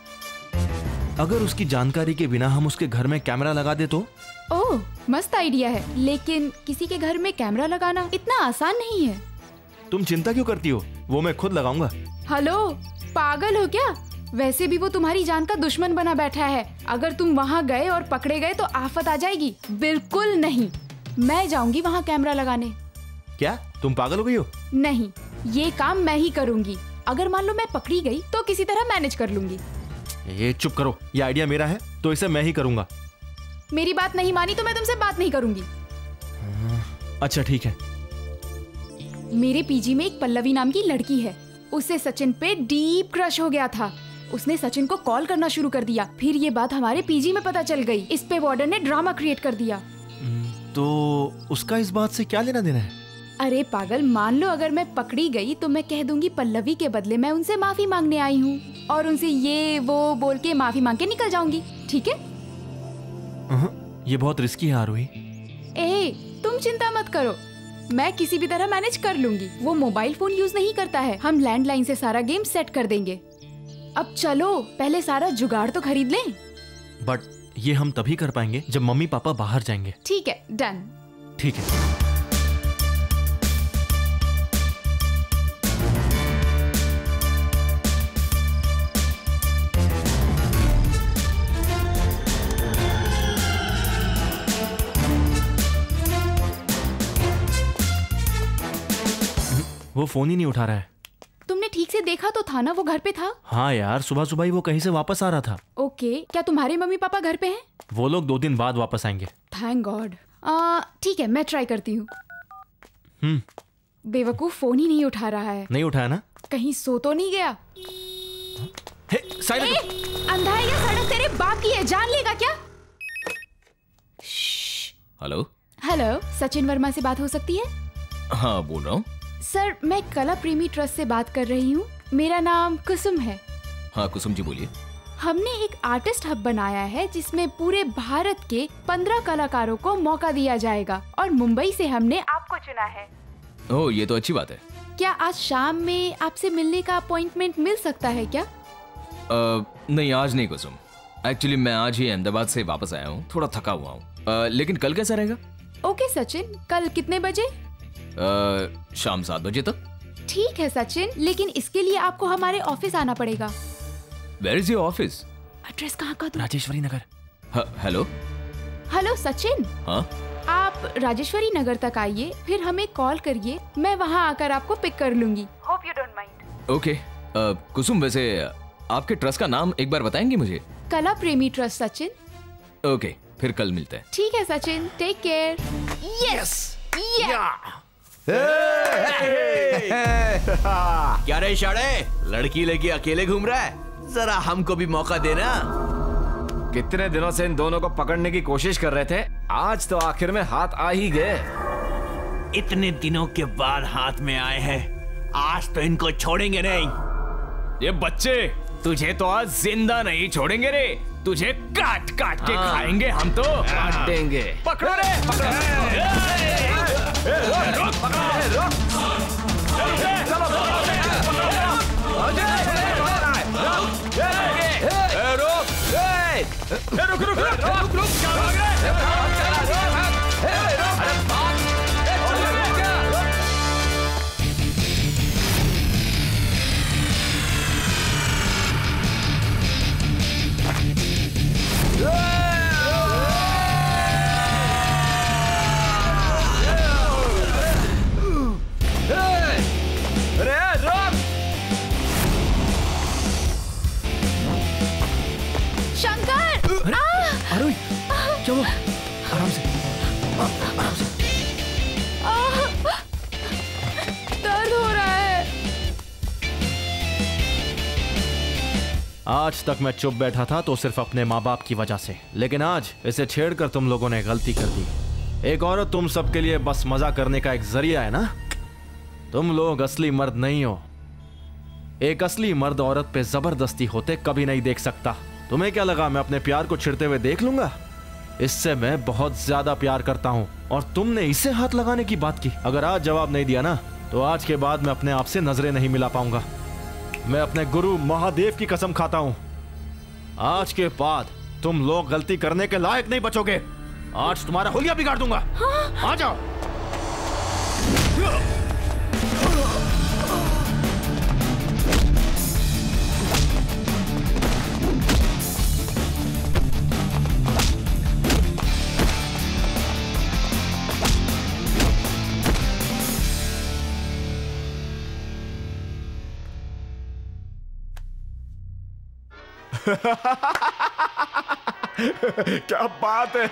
अगर उसकी जानकारी के बिना हम उसके घर में कैमरा लगा दे तो? ओह, मस्त आइडिया है, लेकिन किसी के घर में कैमरा लगाना इतना आसान नहीं है। तुम चिंता क्यों करती हो, वो मैं खुद लगाऊंगा। हेलो, पागल हो क्या? वैसे भी वो तुम्हारी जान का दुश्मन बना बैठा है। अगर तुम वहाँ गए और पकड़े गए तो आफत आ जाएगी। बिल्कुल नहीं, मैं जाऊंगी वहाँ कैमरा लगाने। क्या तुम पागल हो गई हो? नहीं, ये काम मैं ही करूंगी। अगर मान लो मैं पकड़ी गई तो किसी तरह मैनेज कर लूंगी। ये चुप करो, ये आइडिया मेरा है तो इसे मैं ही करूंगा। मेरी बात नहीं मानी तो मैं तुमसे बात नहीं करूंगी। अच्छा ठीक है। मेरे पीजी में एक पल्लवी नाम की लड़की है, उसे सचिन पे डीप क्रश हो गया था। उसने सचिन को कॉल करना शुरू कर दिया, फिर ये बात हमारे पीजी में पता चल गई। इस पे वार्डन ने ड्रामा क्रिएट कर दिया। तो उसका इस बात से क्या लेना देना है? अरे पागल, मान लो अगर मैं पकड़ी गई तो मैं कह दूंगी पल्लवी के बदले मैं उनसे माफी मांगने आई हूँ, और उनसे ये वो बोल के माफी मांग के निकल जाऊंगी। ठीक है? ये बहुत रिस्की है आरोही। ए, तुम चिंता मत करो, मैं किसी भी तरह मैनेज कर लूंगी। वो मोबाइल फोन यूज नहीं करता है, हम लैंडलाइन से सारा गेम सेट कर देंगे। अब चलो पहले सारा जुगाड़ तो खरीद लें। बट ये हम तभी कर पाएंगे जब मम्मी पापा बाहर जाएंगे। ठीक है, डन। ठीक है। वो फोन ही नहीं उठा रहा है। तुमने ठीक से देखा तो था ना, वो घर पे था? हाँ यार, सुबह सुबह ही वो कहीं से वापस आ रहा था। ओके, क्या तुम्हारे मम्मी पापा घर पे हैं? वो लोग दो दिन बाद वापस आएंगे। Thank god. ठीक है, मैं ट्राई करती हूँ। हम्म। बेवकूफ फोन ही नहीं उठा रहा है। नहीं उठाया ना? कहीं सो तो नहीं गया? हे, साइड ए, अंधा है या सड़क तेरे बाप की है, जान लेगा क्या? हेलो हेलो, सचिन वर्मा से बात हो सकती है? हाँ बोल रहा हूँ। सर, मैं कला प्रेमी ट्रस्ट से बात कर रही हूँ। मेरा नाम कुसुम है। हाँ कुसुम जी बोलिए। हमने एक आर्टिस्ट हब बनाया है जिसमें पूरे भारत के पंद्रह कलाकारों को मौका दिया जाएगा, और मुंबई से हमने आपको चुना है। ओह, ये तो अच्छी बात है। क्या आज शाम में आपसे मिलने का अपॉइंटमेंट मिल सकता है क्या? आ, नहीं आज नहीं कुसुम, एक्चुअली मैं आज ही अहमदाबाद से वापस आया हूँ, थोड़ा थका हुआ हूँ। लेकिन कल कैसा रहेगा? ओके सचिन, कल कितने बजे? आ, शाम सात बजे तक। ठीक है सचिन, लेकिन इसके लिए आपको हमारे ऑफिस आना पड़ेगा। Where is your office? Address कहाँ का दूँ? राजेश्वरी नगर। Hello hello Sachin. हाँ, आप राजेश्वरी नगर तक आइए, फिर हमें कॉल करिए, मैं वहाँ आकर आपको पिक कर लूंगी। Hope you don't mind. Okay. Kusum, वैसे आपके ट्रस्ट का नाम एक बार बताएंगे मुझे? कला प्रेमी ट्रस्ट सचिन। ओके, फिर कल मिलते हैं। ठीक है सचिन, टेक केयर। यस या। क्या रे शाड़े, लड़की लेके अकेले घूम रहा है? जरा हमको भी मौका देना। कितने दिनों से इन दोनों को पकड़ने की कोशिश कर रहे थे, आज तो आखिर में हाथ आ ही गए। इतने दिनों के बाद हाथ में आए हैं, आज तो इनको छोड़ेंगे नहीं। ये बच्चे, तुझे तो आज जिंदा नहीं छोड़ेंगे रे। तुझे काट काट के हाँ। खाएंगे हम तो। काट देंगे। पकड़ो रे, पकड़ो। रुक रुक रुक रुक रुक क्या भाग रहे? शंकर! आरोही, चलो आराम से, आराम से। दर्द हो रहा है। आज तक मैं चुप बैठा था तो सिर्फ अपने माँ बाप की वजह से, लेकिन आज इसे छेड़कर तुम लोगों ने गलती कर दी। एक औरत तुम सबके लिए बस मजा करने का एक जरिया है ना। तुम लोग असली मर्द नहीं हो। एक असली मर्द औरत पे जबरदस्ती होते कभी नहीं देख सकता। तुम्हें क्या लगा मैं अपने प्यार को छिड़ते हुए देख लूंगा? इससे मैं बहुत ज्यादा प्यार करता हूं और तुमने इसे हाथ लगाने की बात की। अगर आज जवाब नहीं दिया ना तो आज के बाद मैं अपने आप से नजरें नहीं मिला पाऊंगा। मैं अपने गुरु महादेव की कसम खाता हूं, आज के बाद तुम लोग गलती करने के लायक नहीं बचोगे। आज तुम्हारा हुलिया बिगाड़ दूंगा। हाँ? आ जाओ। क्या बात है।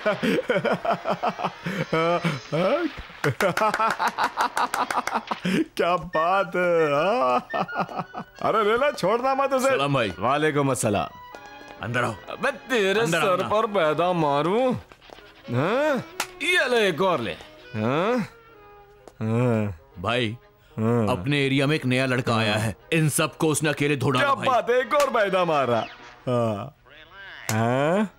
क्या बात है। अरे लेला, छोड़ना मत उसे। सलाम भाई। वालेकुम अस्सलाम। अंदर आओ। मैं तेरे अंदर सर आओ। पर पैदा मारूं? हाँ? ये ले एक और ले। हाँ? हाँ? भाई, अपने एरिया में एक नया लड़का आया है, इन सबको उसने अकेले धो डाला क्या भाई। बात है, एक और पैदा मारा। हाँ? हाँ?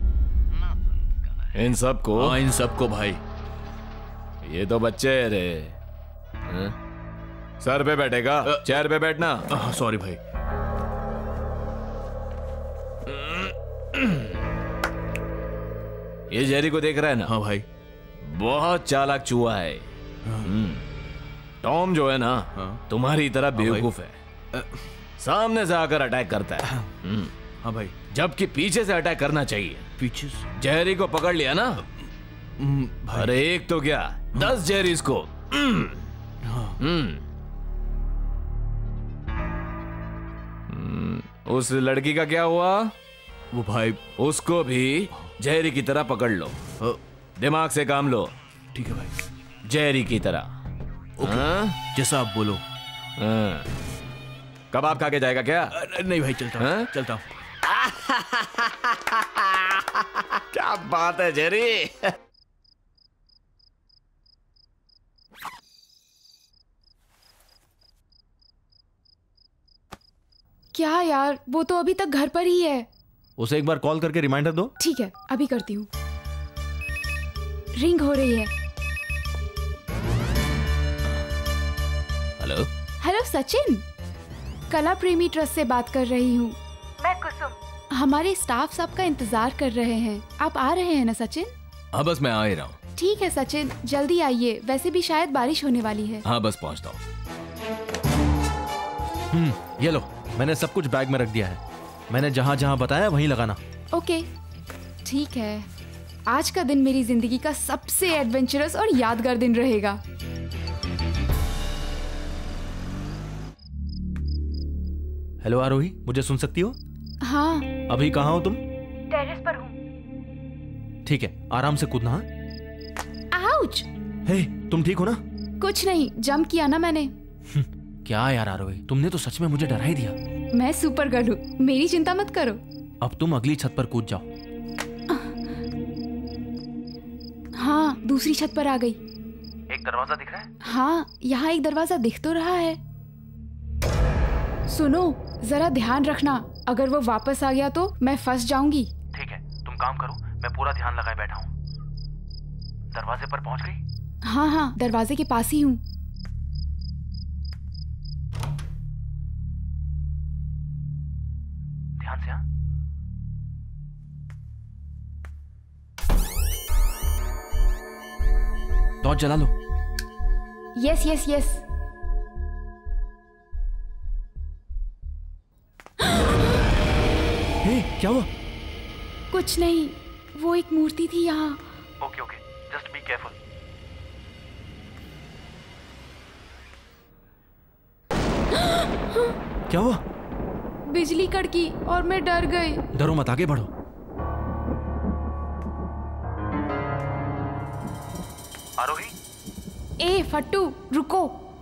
इन सबको? हाँ, इन सबको भाई। ये तो बच्चे है रे। हाँ? सर पे बैठेगा, चेयर पे बैठना। सॉरी भाई। ये जेरी को देख रहा है ना? हाँ भाई। बहुत चालाक चूहा है। हम्म। टॉम जो है ना, तुम्हारी तरह बेवकूफ है। सामने से आकर अटैक करता है। हम्म। हाँ भाई। जबकि पीछे से अटैक करना चाहिए। पीछे से? जेरी को पकड़ लिया ना? अरे एक तो क्या, दस जेरीज को। हम्म। उस लड़की का क्या हुआ? वो भाई, उसको भी जेरी की तरह पकड़ लो। दिमाग से काम लो। ठीक है भाई। जेरी की तरह। ओके, जैसा आप बोलो। हाँ। कबाब खा के जाएगा क्या? नहीं भाई, चलता हूँ, चलता हूँ। क्या बात है जेरी। क्या यार, वो तो अभी तक घर पर ही है। उसे एक बार कॉल करके रिमाइंडर दो। ठीक है, अभी करती हूँ। रिंग हो रही है। हेलो। हेलो सचिन, कला प्रेमी ट्रस्ट से बात कर रही हूँ। मैं कुसुम। हमारे स्टाफ सबका इंतजार कर रहे हैं। आप आ रहे हैं ना सचिन? हाँ बस मैं आ ही रहा हूँ। ठीक है सचिन, जल्दी आइए। वैसे भी शायद बारिश होने वाली है। हाँ बस पहुँचता हूँ। हम्म, ये लो, मैंने सब कुछ बैग में रख दिया है। मैंने जहाँ जहाँ बताया वहीं लगाना। ओके, ठीक है। आज का दिन मेरी जिंदगी का सबसे एडवेंचरस और यादगार दिन रहेगा। हेलो आरोही, मुझे सुन सकती हो? हाँ। अभी कहाँ हो तुम? टेरेस पर हूँ। ठीक है, आराम से कूदना। आउच! हे, तुम ठीक हो ना? कुछ नहीं, जंप किया ना मैंने। क्या यार आरोही, तुमने तो सच में मुझे डरा ही दिया। मैं सुपर गर्ल हूँ, मेरी चिंता मत करो। अब तुम अगली छत पर कूद जाओ। हाँ, दूसरी छत पर आ गई। एक दरवाजा दिख रहा है? हाँ, यहाँ एक दरवाजा दिख तो रहा है। सुनो, जरा ध्यान रखना, अगर वो वापस आ गया तो मैं फंस जाऊंगी। काम करो, मैं पूरा ध्यान लगाए बैठा हूँ। दरवाजे पर पहुंच गई? हाँ हाँ, दरवाजे के पास ही हूँ। ध्यान से। हाँ, टॉर्च जला लो। Yes yes yes. हे, क्या हुआ? कुछ नहीं, वो एक मूर्ति थी यहाँ। Okay okay, just be careful. क्या हुआ? बिजली कड़की और मैं डर गई। डरो मत, आगे बढ़ो। आरोही? ए फट्टू, रुको।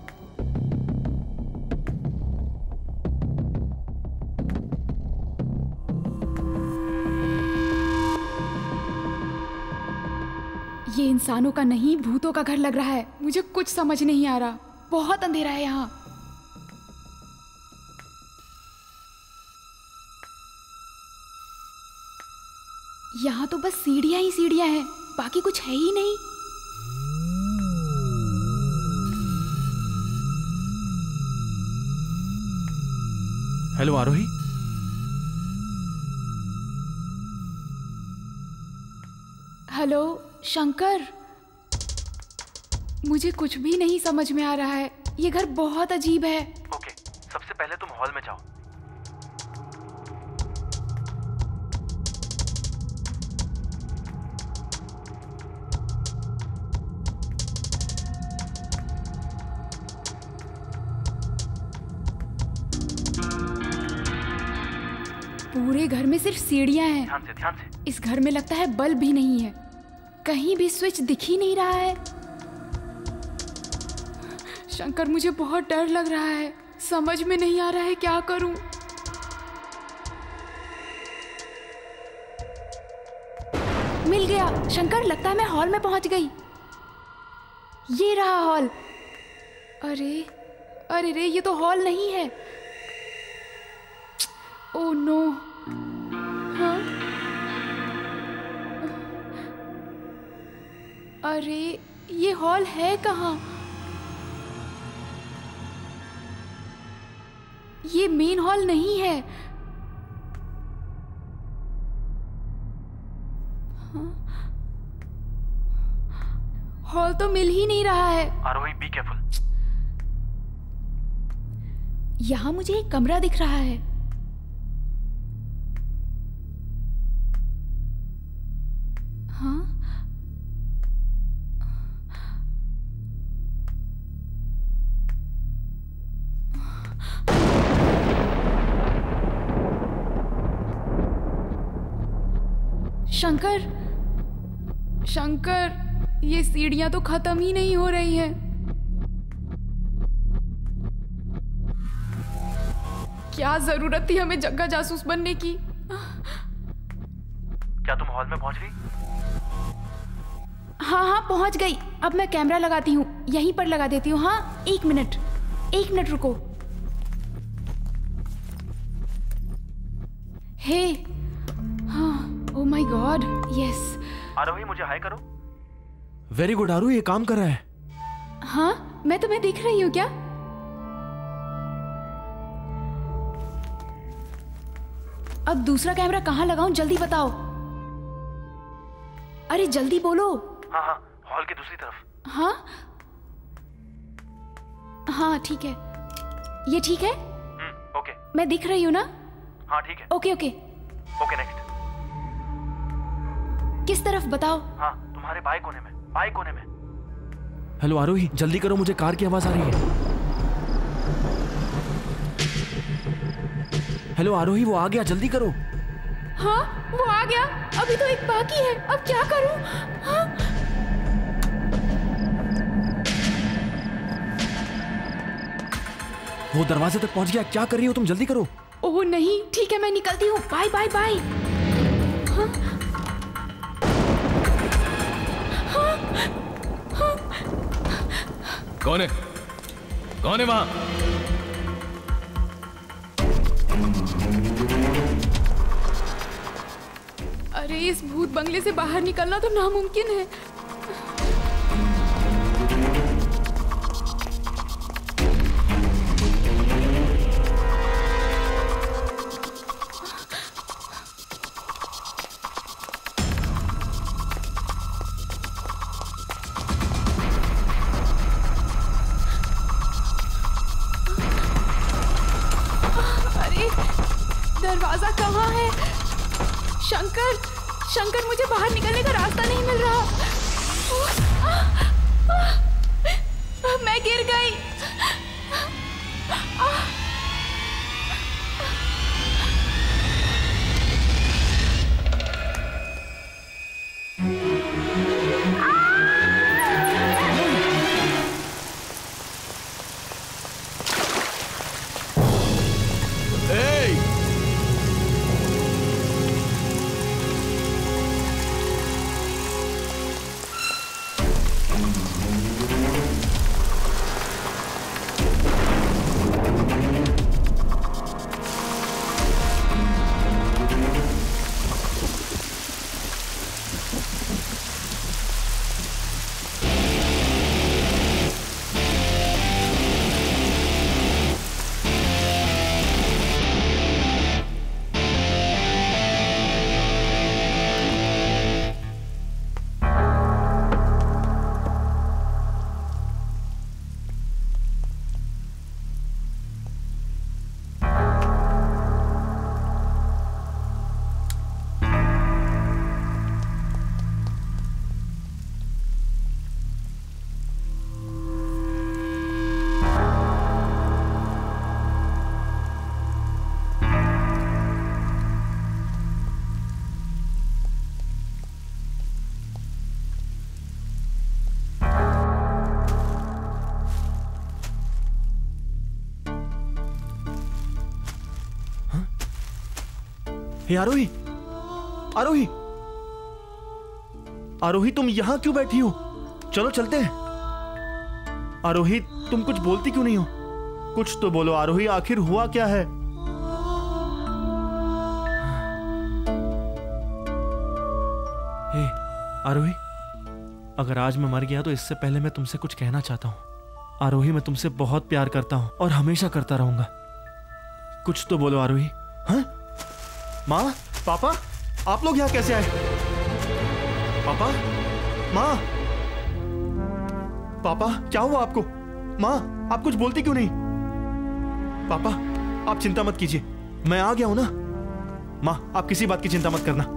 ये इंसानों का नहीं, भूतों का घर लग रहा है। मुझे कुछ समझ नहीं आ रहा, बहुत अंधेरा है यहाँ। यहाँ तो बस सीढ़ियां ही सीढ़ियां हैं, बाकी कुछ है ही नहीं। हेलो आरोही? हेलो शंकर, मुझे कुछ भी नहीं समझ में आ रहा है। ये घर बहुत अजीब है। ओके, सबसे पहले तुम हॉल में जाओ। पूरे घर में सिर्फ सीढ़ियां हैं। ध्यान से, ध्यान से। इस घर में लगता है बल्ब भी नहीं है, कहीं भी स्विच दिख ही नहीं रहा है। शंकर, मुझे बहुत डर लग रहा है, समझ में नहीं आ रहा है क्या करूं। मिल गया शंकर, लगता है मैं हॉल में पहुंच गई। ये रहा हॉल। अरे अरे रे, ये तो हॉल नहीं है। Oh no. हाँ? अरे ये हॉल है कहाँ? ये मेन हॉल नहीं है। हाँ? हॉल तो मिल ही नहीं रहा है। Aarohi, be careful. यहाँ मुझे एक कमरा दिख रहा है। हाँ? शंकर, शंकर, ये सीढ़ियां तो खत्म ही नहीं हो रही हैं। क्या जरूरत थी हमें जग्गा जासूस बनने की? क्या तुम हॉल में पहुंच गई? हाँ हाँ पहुंच गई। अब मैं कैमरा लगाती हूँ, यहीं पर लगा देती हूँ। हाँ, एक मिनट, एक मिनट रुको। हे, हाँ, oh my god, yes. Aarohi, मुझे हाय करो। वेरी गुड आरू, ये काम कर रहा है। हाँ, मैं तुम्हें दिख रही हूँ क्या? अब दूसरा कैमरा कहाँ लगाऊं, जल्दी बताओ। अरे जल्दी बोलो। हाँ हाँ, हॉल की दूसरी तरफ। हाँ हाँ ठीक है, ये ठीक है। Hmm, okay. मैं दिख रही हूँ ना? हाँ ठीक है। Okay okay okay, next. किस तरफ बताओ? हाँ, तुम्हारे बाएं कोने में, बाएं कोने में। हेलो आरोही, जल्दी करो, मुझे कार की आवाज आ रही है। हेलो आरोही, वो आ गया, जल्दी करो। हाँ, वो आ गया। अभी तो एक बाकी है, अब क्या करूं? हाँ? वो दरवाजे तक पहुंच गया, क्या कर रही हो तुम? जल्दी करो। ओह नहीं, ठीक है, मैं निकलती हूँ। Bye bye bye. हाँ? हाँ? हाँ? कौन है? कौन है वहां? अरे इस भूत बंगले से बाहर निकलना तो नामुमकिन है। दरवाजा कहाँ है? शंकर, शंकर मुझे बाहर निकलने का रास्ता नहीं मिल रहा। मैं गिर गई। हे आरोही, आरोही, आरोही तुम यहां क्यों बैठी हो? चलो चलते हैं। आरोही तुम कुछ बोलती क्यों नहीं हो? कुछ तो बोलो आरोही, आखिर हुआ क्या है? हे आरोही, अगर आज मैं मर गया तो इससे पहले मैं तुमसे कुछ कहना चाहता हूं। आरोही मैं तुमसे बहुत प्यार करता हूं और हमेशा करता रहूंगा। कुछ तो बोलो आरोही। हाँ? माँ, पापा, आप लोग यहाँ कैसे आए? पापा, माँ, पापा, क्या हुआ आपको? माँ, आप कुछ बोलती क्यों नहीं? पापा, आप चिंता मत कीजिए, मैं आ गया हूं ना। माँ, आप किसी बात की चिंता मत करना।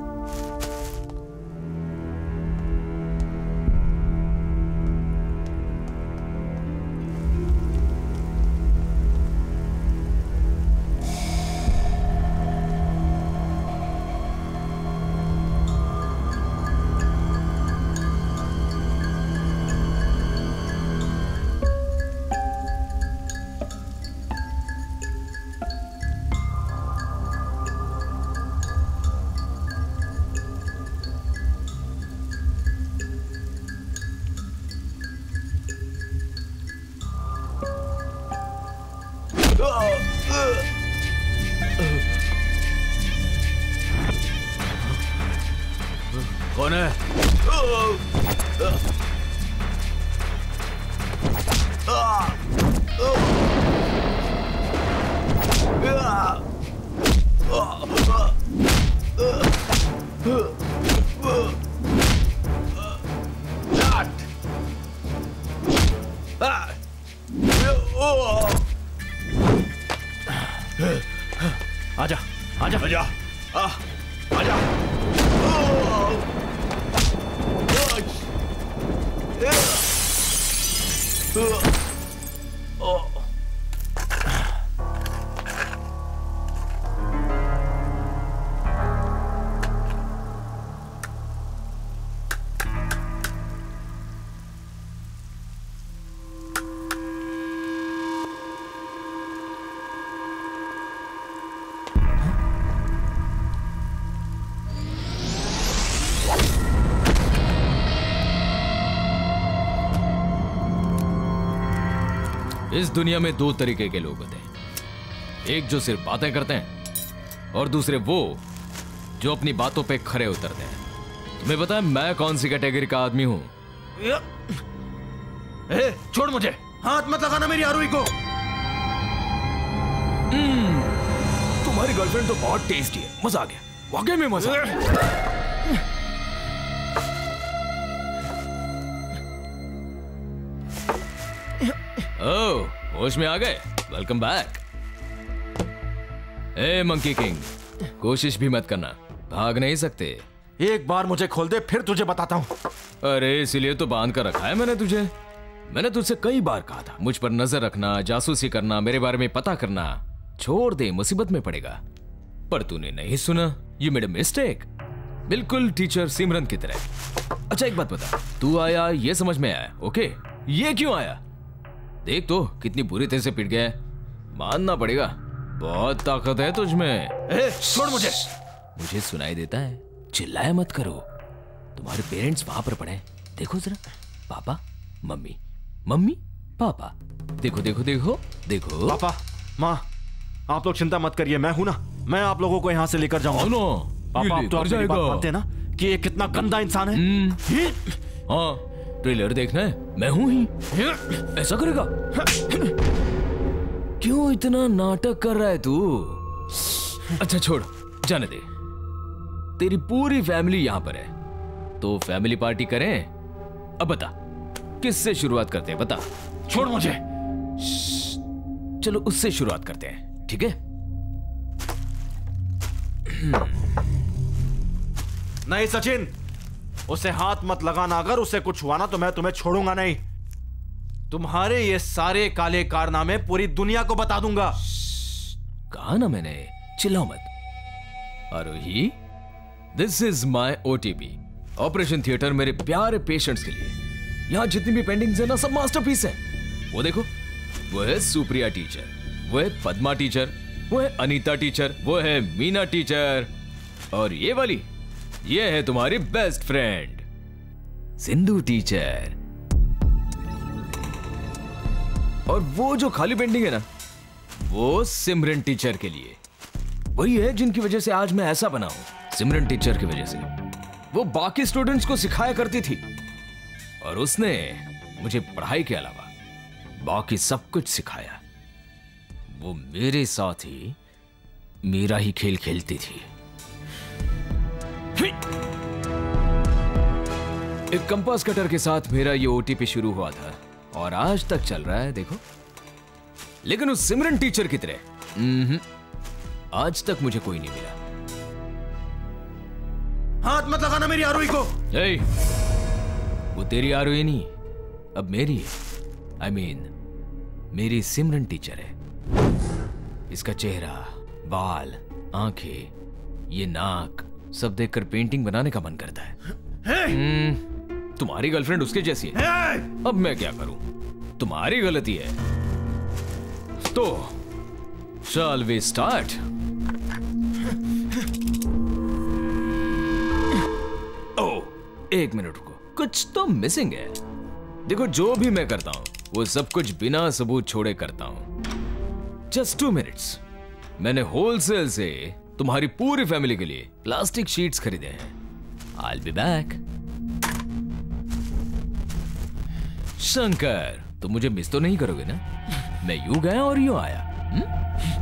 कौन है? आजा, आजा, आजा, आ, आजा। इस दुनिया में दो तरीके के लोग होते हैं, एक जो सिर्फ बातें करते हैं और दूसरे वो जो अपनी बातों पे खरे उतरते हैं। तुम्हें पता है मैं कौन सी कैटेगरी का आदमी हूं? ए, छोड़ मुझे, हाथ मत लगाना मेरी आरुई को। तुम्हारी गर्लफ्रेंड तो बहुत टेस्टी है, मजा आ गया, वाकई में मजा आ गया। ओह, होश में आ गए, वेलकम बैक। ए मंकी किंग, कोशिश भी मत करना, भाग नहीं सकते। एक बार मुझे खोल दे, फिर तुझे बताता हूँ। अरे इसीलिए तो बांध कर रखा है मैंने तुझे। मैंने तुझसे कई बार कहा था मुझ पर नजर रखना, जासूसी करना, मेरे बारे में पता करना। छोड़ दे, मुसीबत में पड़ेगा। पर तूने नहीं सुना, यू मेड अ मिस्टेक, बिल्कुल टीचर सिमरन की तरह। अच्छा एक बात बता, तू आया ये समझ में आया, ओके, ये क्यों आया? देख तो कितनी बुरी तरह से पिट गया है, मानना पड़ेगा, बहुत ताकत है तुझ में। ए, छोड़ मुझे। मुझे सुनाई देता है, चिल्लाया मत करो। तुम्हारे पेरेंट्स वहां पर पड़े, देखो जरा, पापा मम्मी, मम्मी पापा, देखो देखो देखो देखो। पापा माँ, आप लोग चिंता मत करिए, मैं हूं ना, मैं आप लोगों को यहाँ से लेकर जाऊंगा। नो, पापा आप तो आप मेरी बात मानते हैं ना कि ये कितना गंदा इंसान है। हाँ, ट्रेलर देखना है, मैं हूं ही, ऐसा करेगा? क्यों इतना नाटक कर रहा है तू? अच्छा छोड़, जाने दे। तेरी पूरी फैमिली यहां पर है, तो फैमिली पार्टी करें? अब बता, किससे शुरुआत करते हैं, बता। छोड़ मुझे। चलो उससे शुरुआत करते हैं, ठीक है? नहीं सचिन, उसे हाथ मत लगाना, अगर उसे कुछ हुआ ना तो मैं तुम्हें छोड़ूंगा नहीं। तुम्हारे ये सारे काले कारनामे पूरी दुनिया को बता दूंगा। कहा ना मैंने, चिल्लाओ मत। Aarohi, this is my OTP, operation theatre, मेरे प्यारे पेशेंट्स के लिए। यहां जितनी भी पेंटिंग्स है ना, सब मास्टरपीस है। वो देखो, वो है सुप्रिया टीचर, वो है पद्मा टीचर, वो है अनीता टीचर, वो है मीना टीचर, और ये वाली, ये है तुम्हारी बेस्ट फ्रेंड सिंधु टीचर। और वो जो खाली पेंटिंग है ना, वो सिमरन टीचर के लिए। वही है जिनकी वजह से आज मैं ऐसा बना हूं, सिमरन टीचर की वजह से। वो बाकी स्टूडेंट्स को सिखाया करती थी, और उसने मुझे पढ़ाई के अलावा बाकी सब कुछ सिखाया। वो मेरे साथ ही मेरा ही खेल खेलती थी। एक कंपास कटर के साथ मेरा ये ओटीपी शुरू हुआ था, और आज तक चल रहा है, देखो। लेकिन उस सिमरन टीचर की तरह आज तक मुझे कोई नहीं मिला। हाथ मत लगाना मेरी आरोही को। ए, वो तेरी आरोही नहीं, अब मेरी है। आई मीन मेरी सिमरन टीचर है। इसका चेहरा, बाल, आंखें, ये नाक सब देखकर पेंटिंग बनाने का मन करता है। hmm, तुम्हारी गर्लफ्रेंड उसके जैसी है। अब मैं क्या करूं, तुम्हारी गलती है। तो शैल वी स्टार्ट? ओह, एक मिनट रुको, कुछ तो मिसिंग है। देखो, जो भी मैं करता हूं वो सब कुछ बिना सबूत छोड़े करता हूं। Just two minutes. मैंने होलसेल से तुम्हारी पूरी फैमिली के लिए प्लास्टिक शीट्स खरीदे हैं। I'll be back. शंकर, तुम मुझे मिस तो नहीं करोगे ना? मैं यूं गया और यूं आया। हुँ?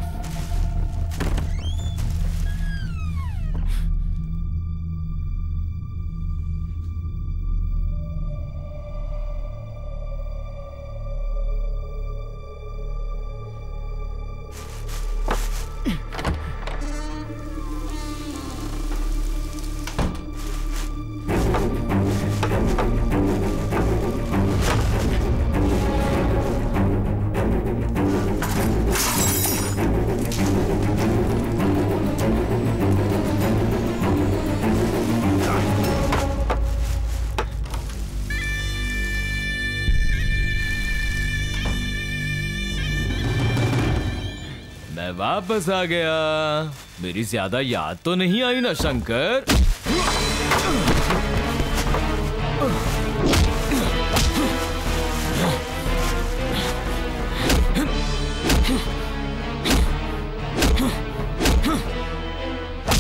वापस आ गया। मेरी ज्यादा याद तो नहीं आई ना शंकर?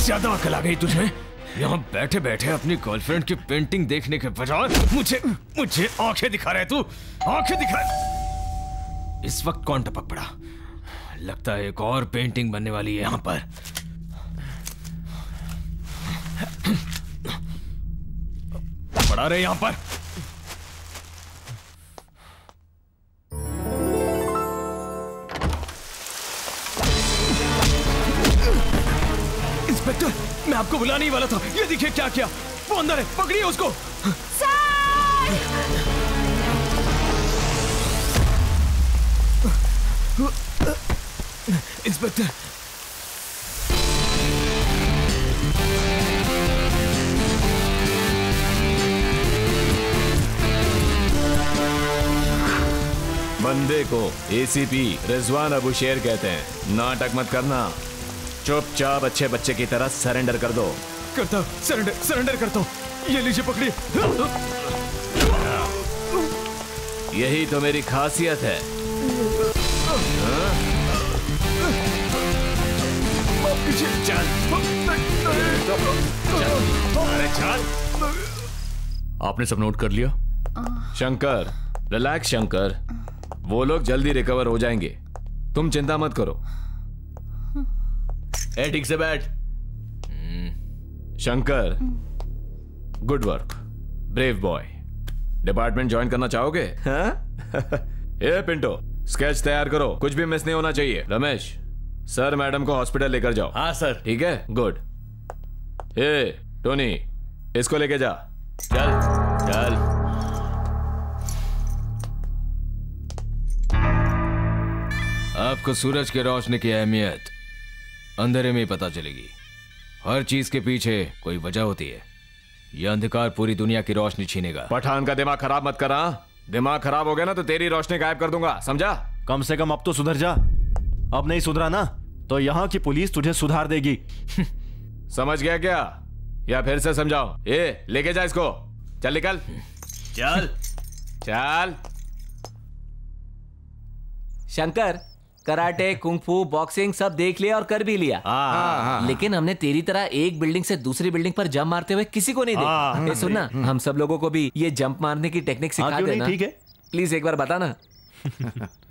ज्यादा अकल आ गई तुझमें? यहाँ बैठे बैठे अपनी गर्लफ्रेंड की पेंटिंग देखने के बजाय मुझे मुझे आंखें दिखा रहे तू, आंखें दिखा। इस वक्त कौन टपक पड़ा? लगता है एक और पेंटिंग बनने वाली है यहाँ पर। पड़ा रहे यहाँ पर। इंस्पेक्टर, मैं आपको बुलाने ही वाला था। ये देखिए क्या किया। वो अंदर है, पकड़िए उसको। इंस्पेक्टर, बंदे को एसीपी रिजवान अबू शेर कहते हैं। नाटक मत करना, चुपचाप अच्छे बच्चे की तरह सरेंडर कर दो। करता सरेंडर सरेंडर करता हूँ। ये लीजिए पकड़िए। यही तो मेरी खासियत है। चल अरे चल। आपने सब नोट कर लिया? शंकर, रिलैक्स शंकर, वो लोग जल्दी रिकवर हो जाएंगे, तुम चिंता मत करो। ए ठीक से बैठ। Shankar, good work, brave boy. Department join करना चाहोगे? हाँ? ए पिंटो, स्केच तैयार करो, कुछ भी मिस नहीं होना चाहिए। रमेश, सर मैडम को हॉस्पिटल लेकर जाओ। हाँ सर। ठीक है, गुड। ए टोनी, इसको लेके जा। चल चल। आपको सूरज की रोशनी की अहमियत अंधेरे में ही पता चलेगी। हर चीज के पीछे कोई वजह होती है। यह अंधकार पूरी दुनिया की रोशनी छीनेगा। पठान का दिमाग खराब मत करा। दिमाग खराब हो गया ना तो तेरी रोशनी गायब कर दूंगा, समझा? कम से कम अब तो सुधर जा। अब नहीं सुधरा ना तो यहाँ की पुलिस तुझे सुधार देगी। समझ गया क्या? या फिर से समझाओ? ए लेके जा इसको। चल निकल। चल चल। शंकर, कराटे, कुंफू, बॉक्सिंग सब देख लिया और कर भी लिया। हाँ, हाँ, लेकिन हमने तेरी तरह एक बिल्डिंग से दूसरी बिल्डिंग पर जंप मारते हुए किसी को नहीं देखा। ए, सुनना, हम सब लोगों को भी ये जंप मारने की टेक्निक सिखा देना। ठीक है, प्लीज एक बार बताना।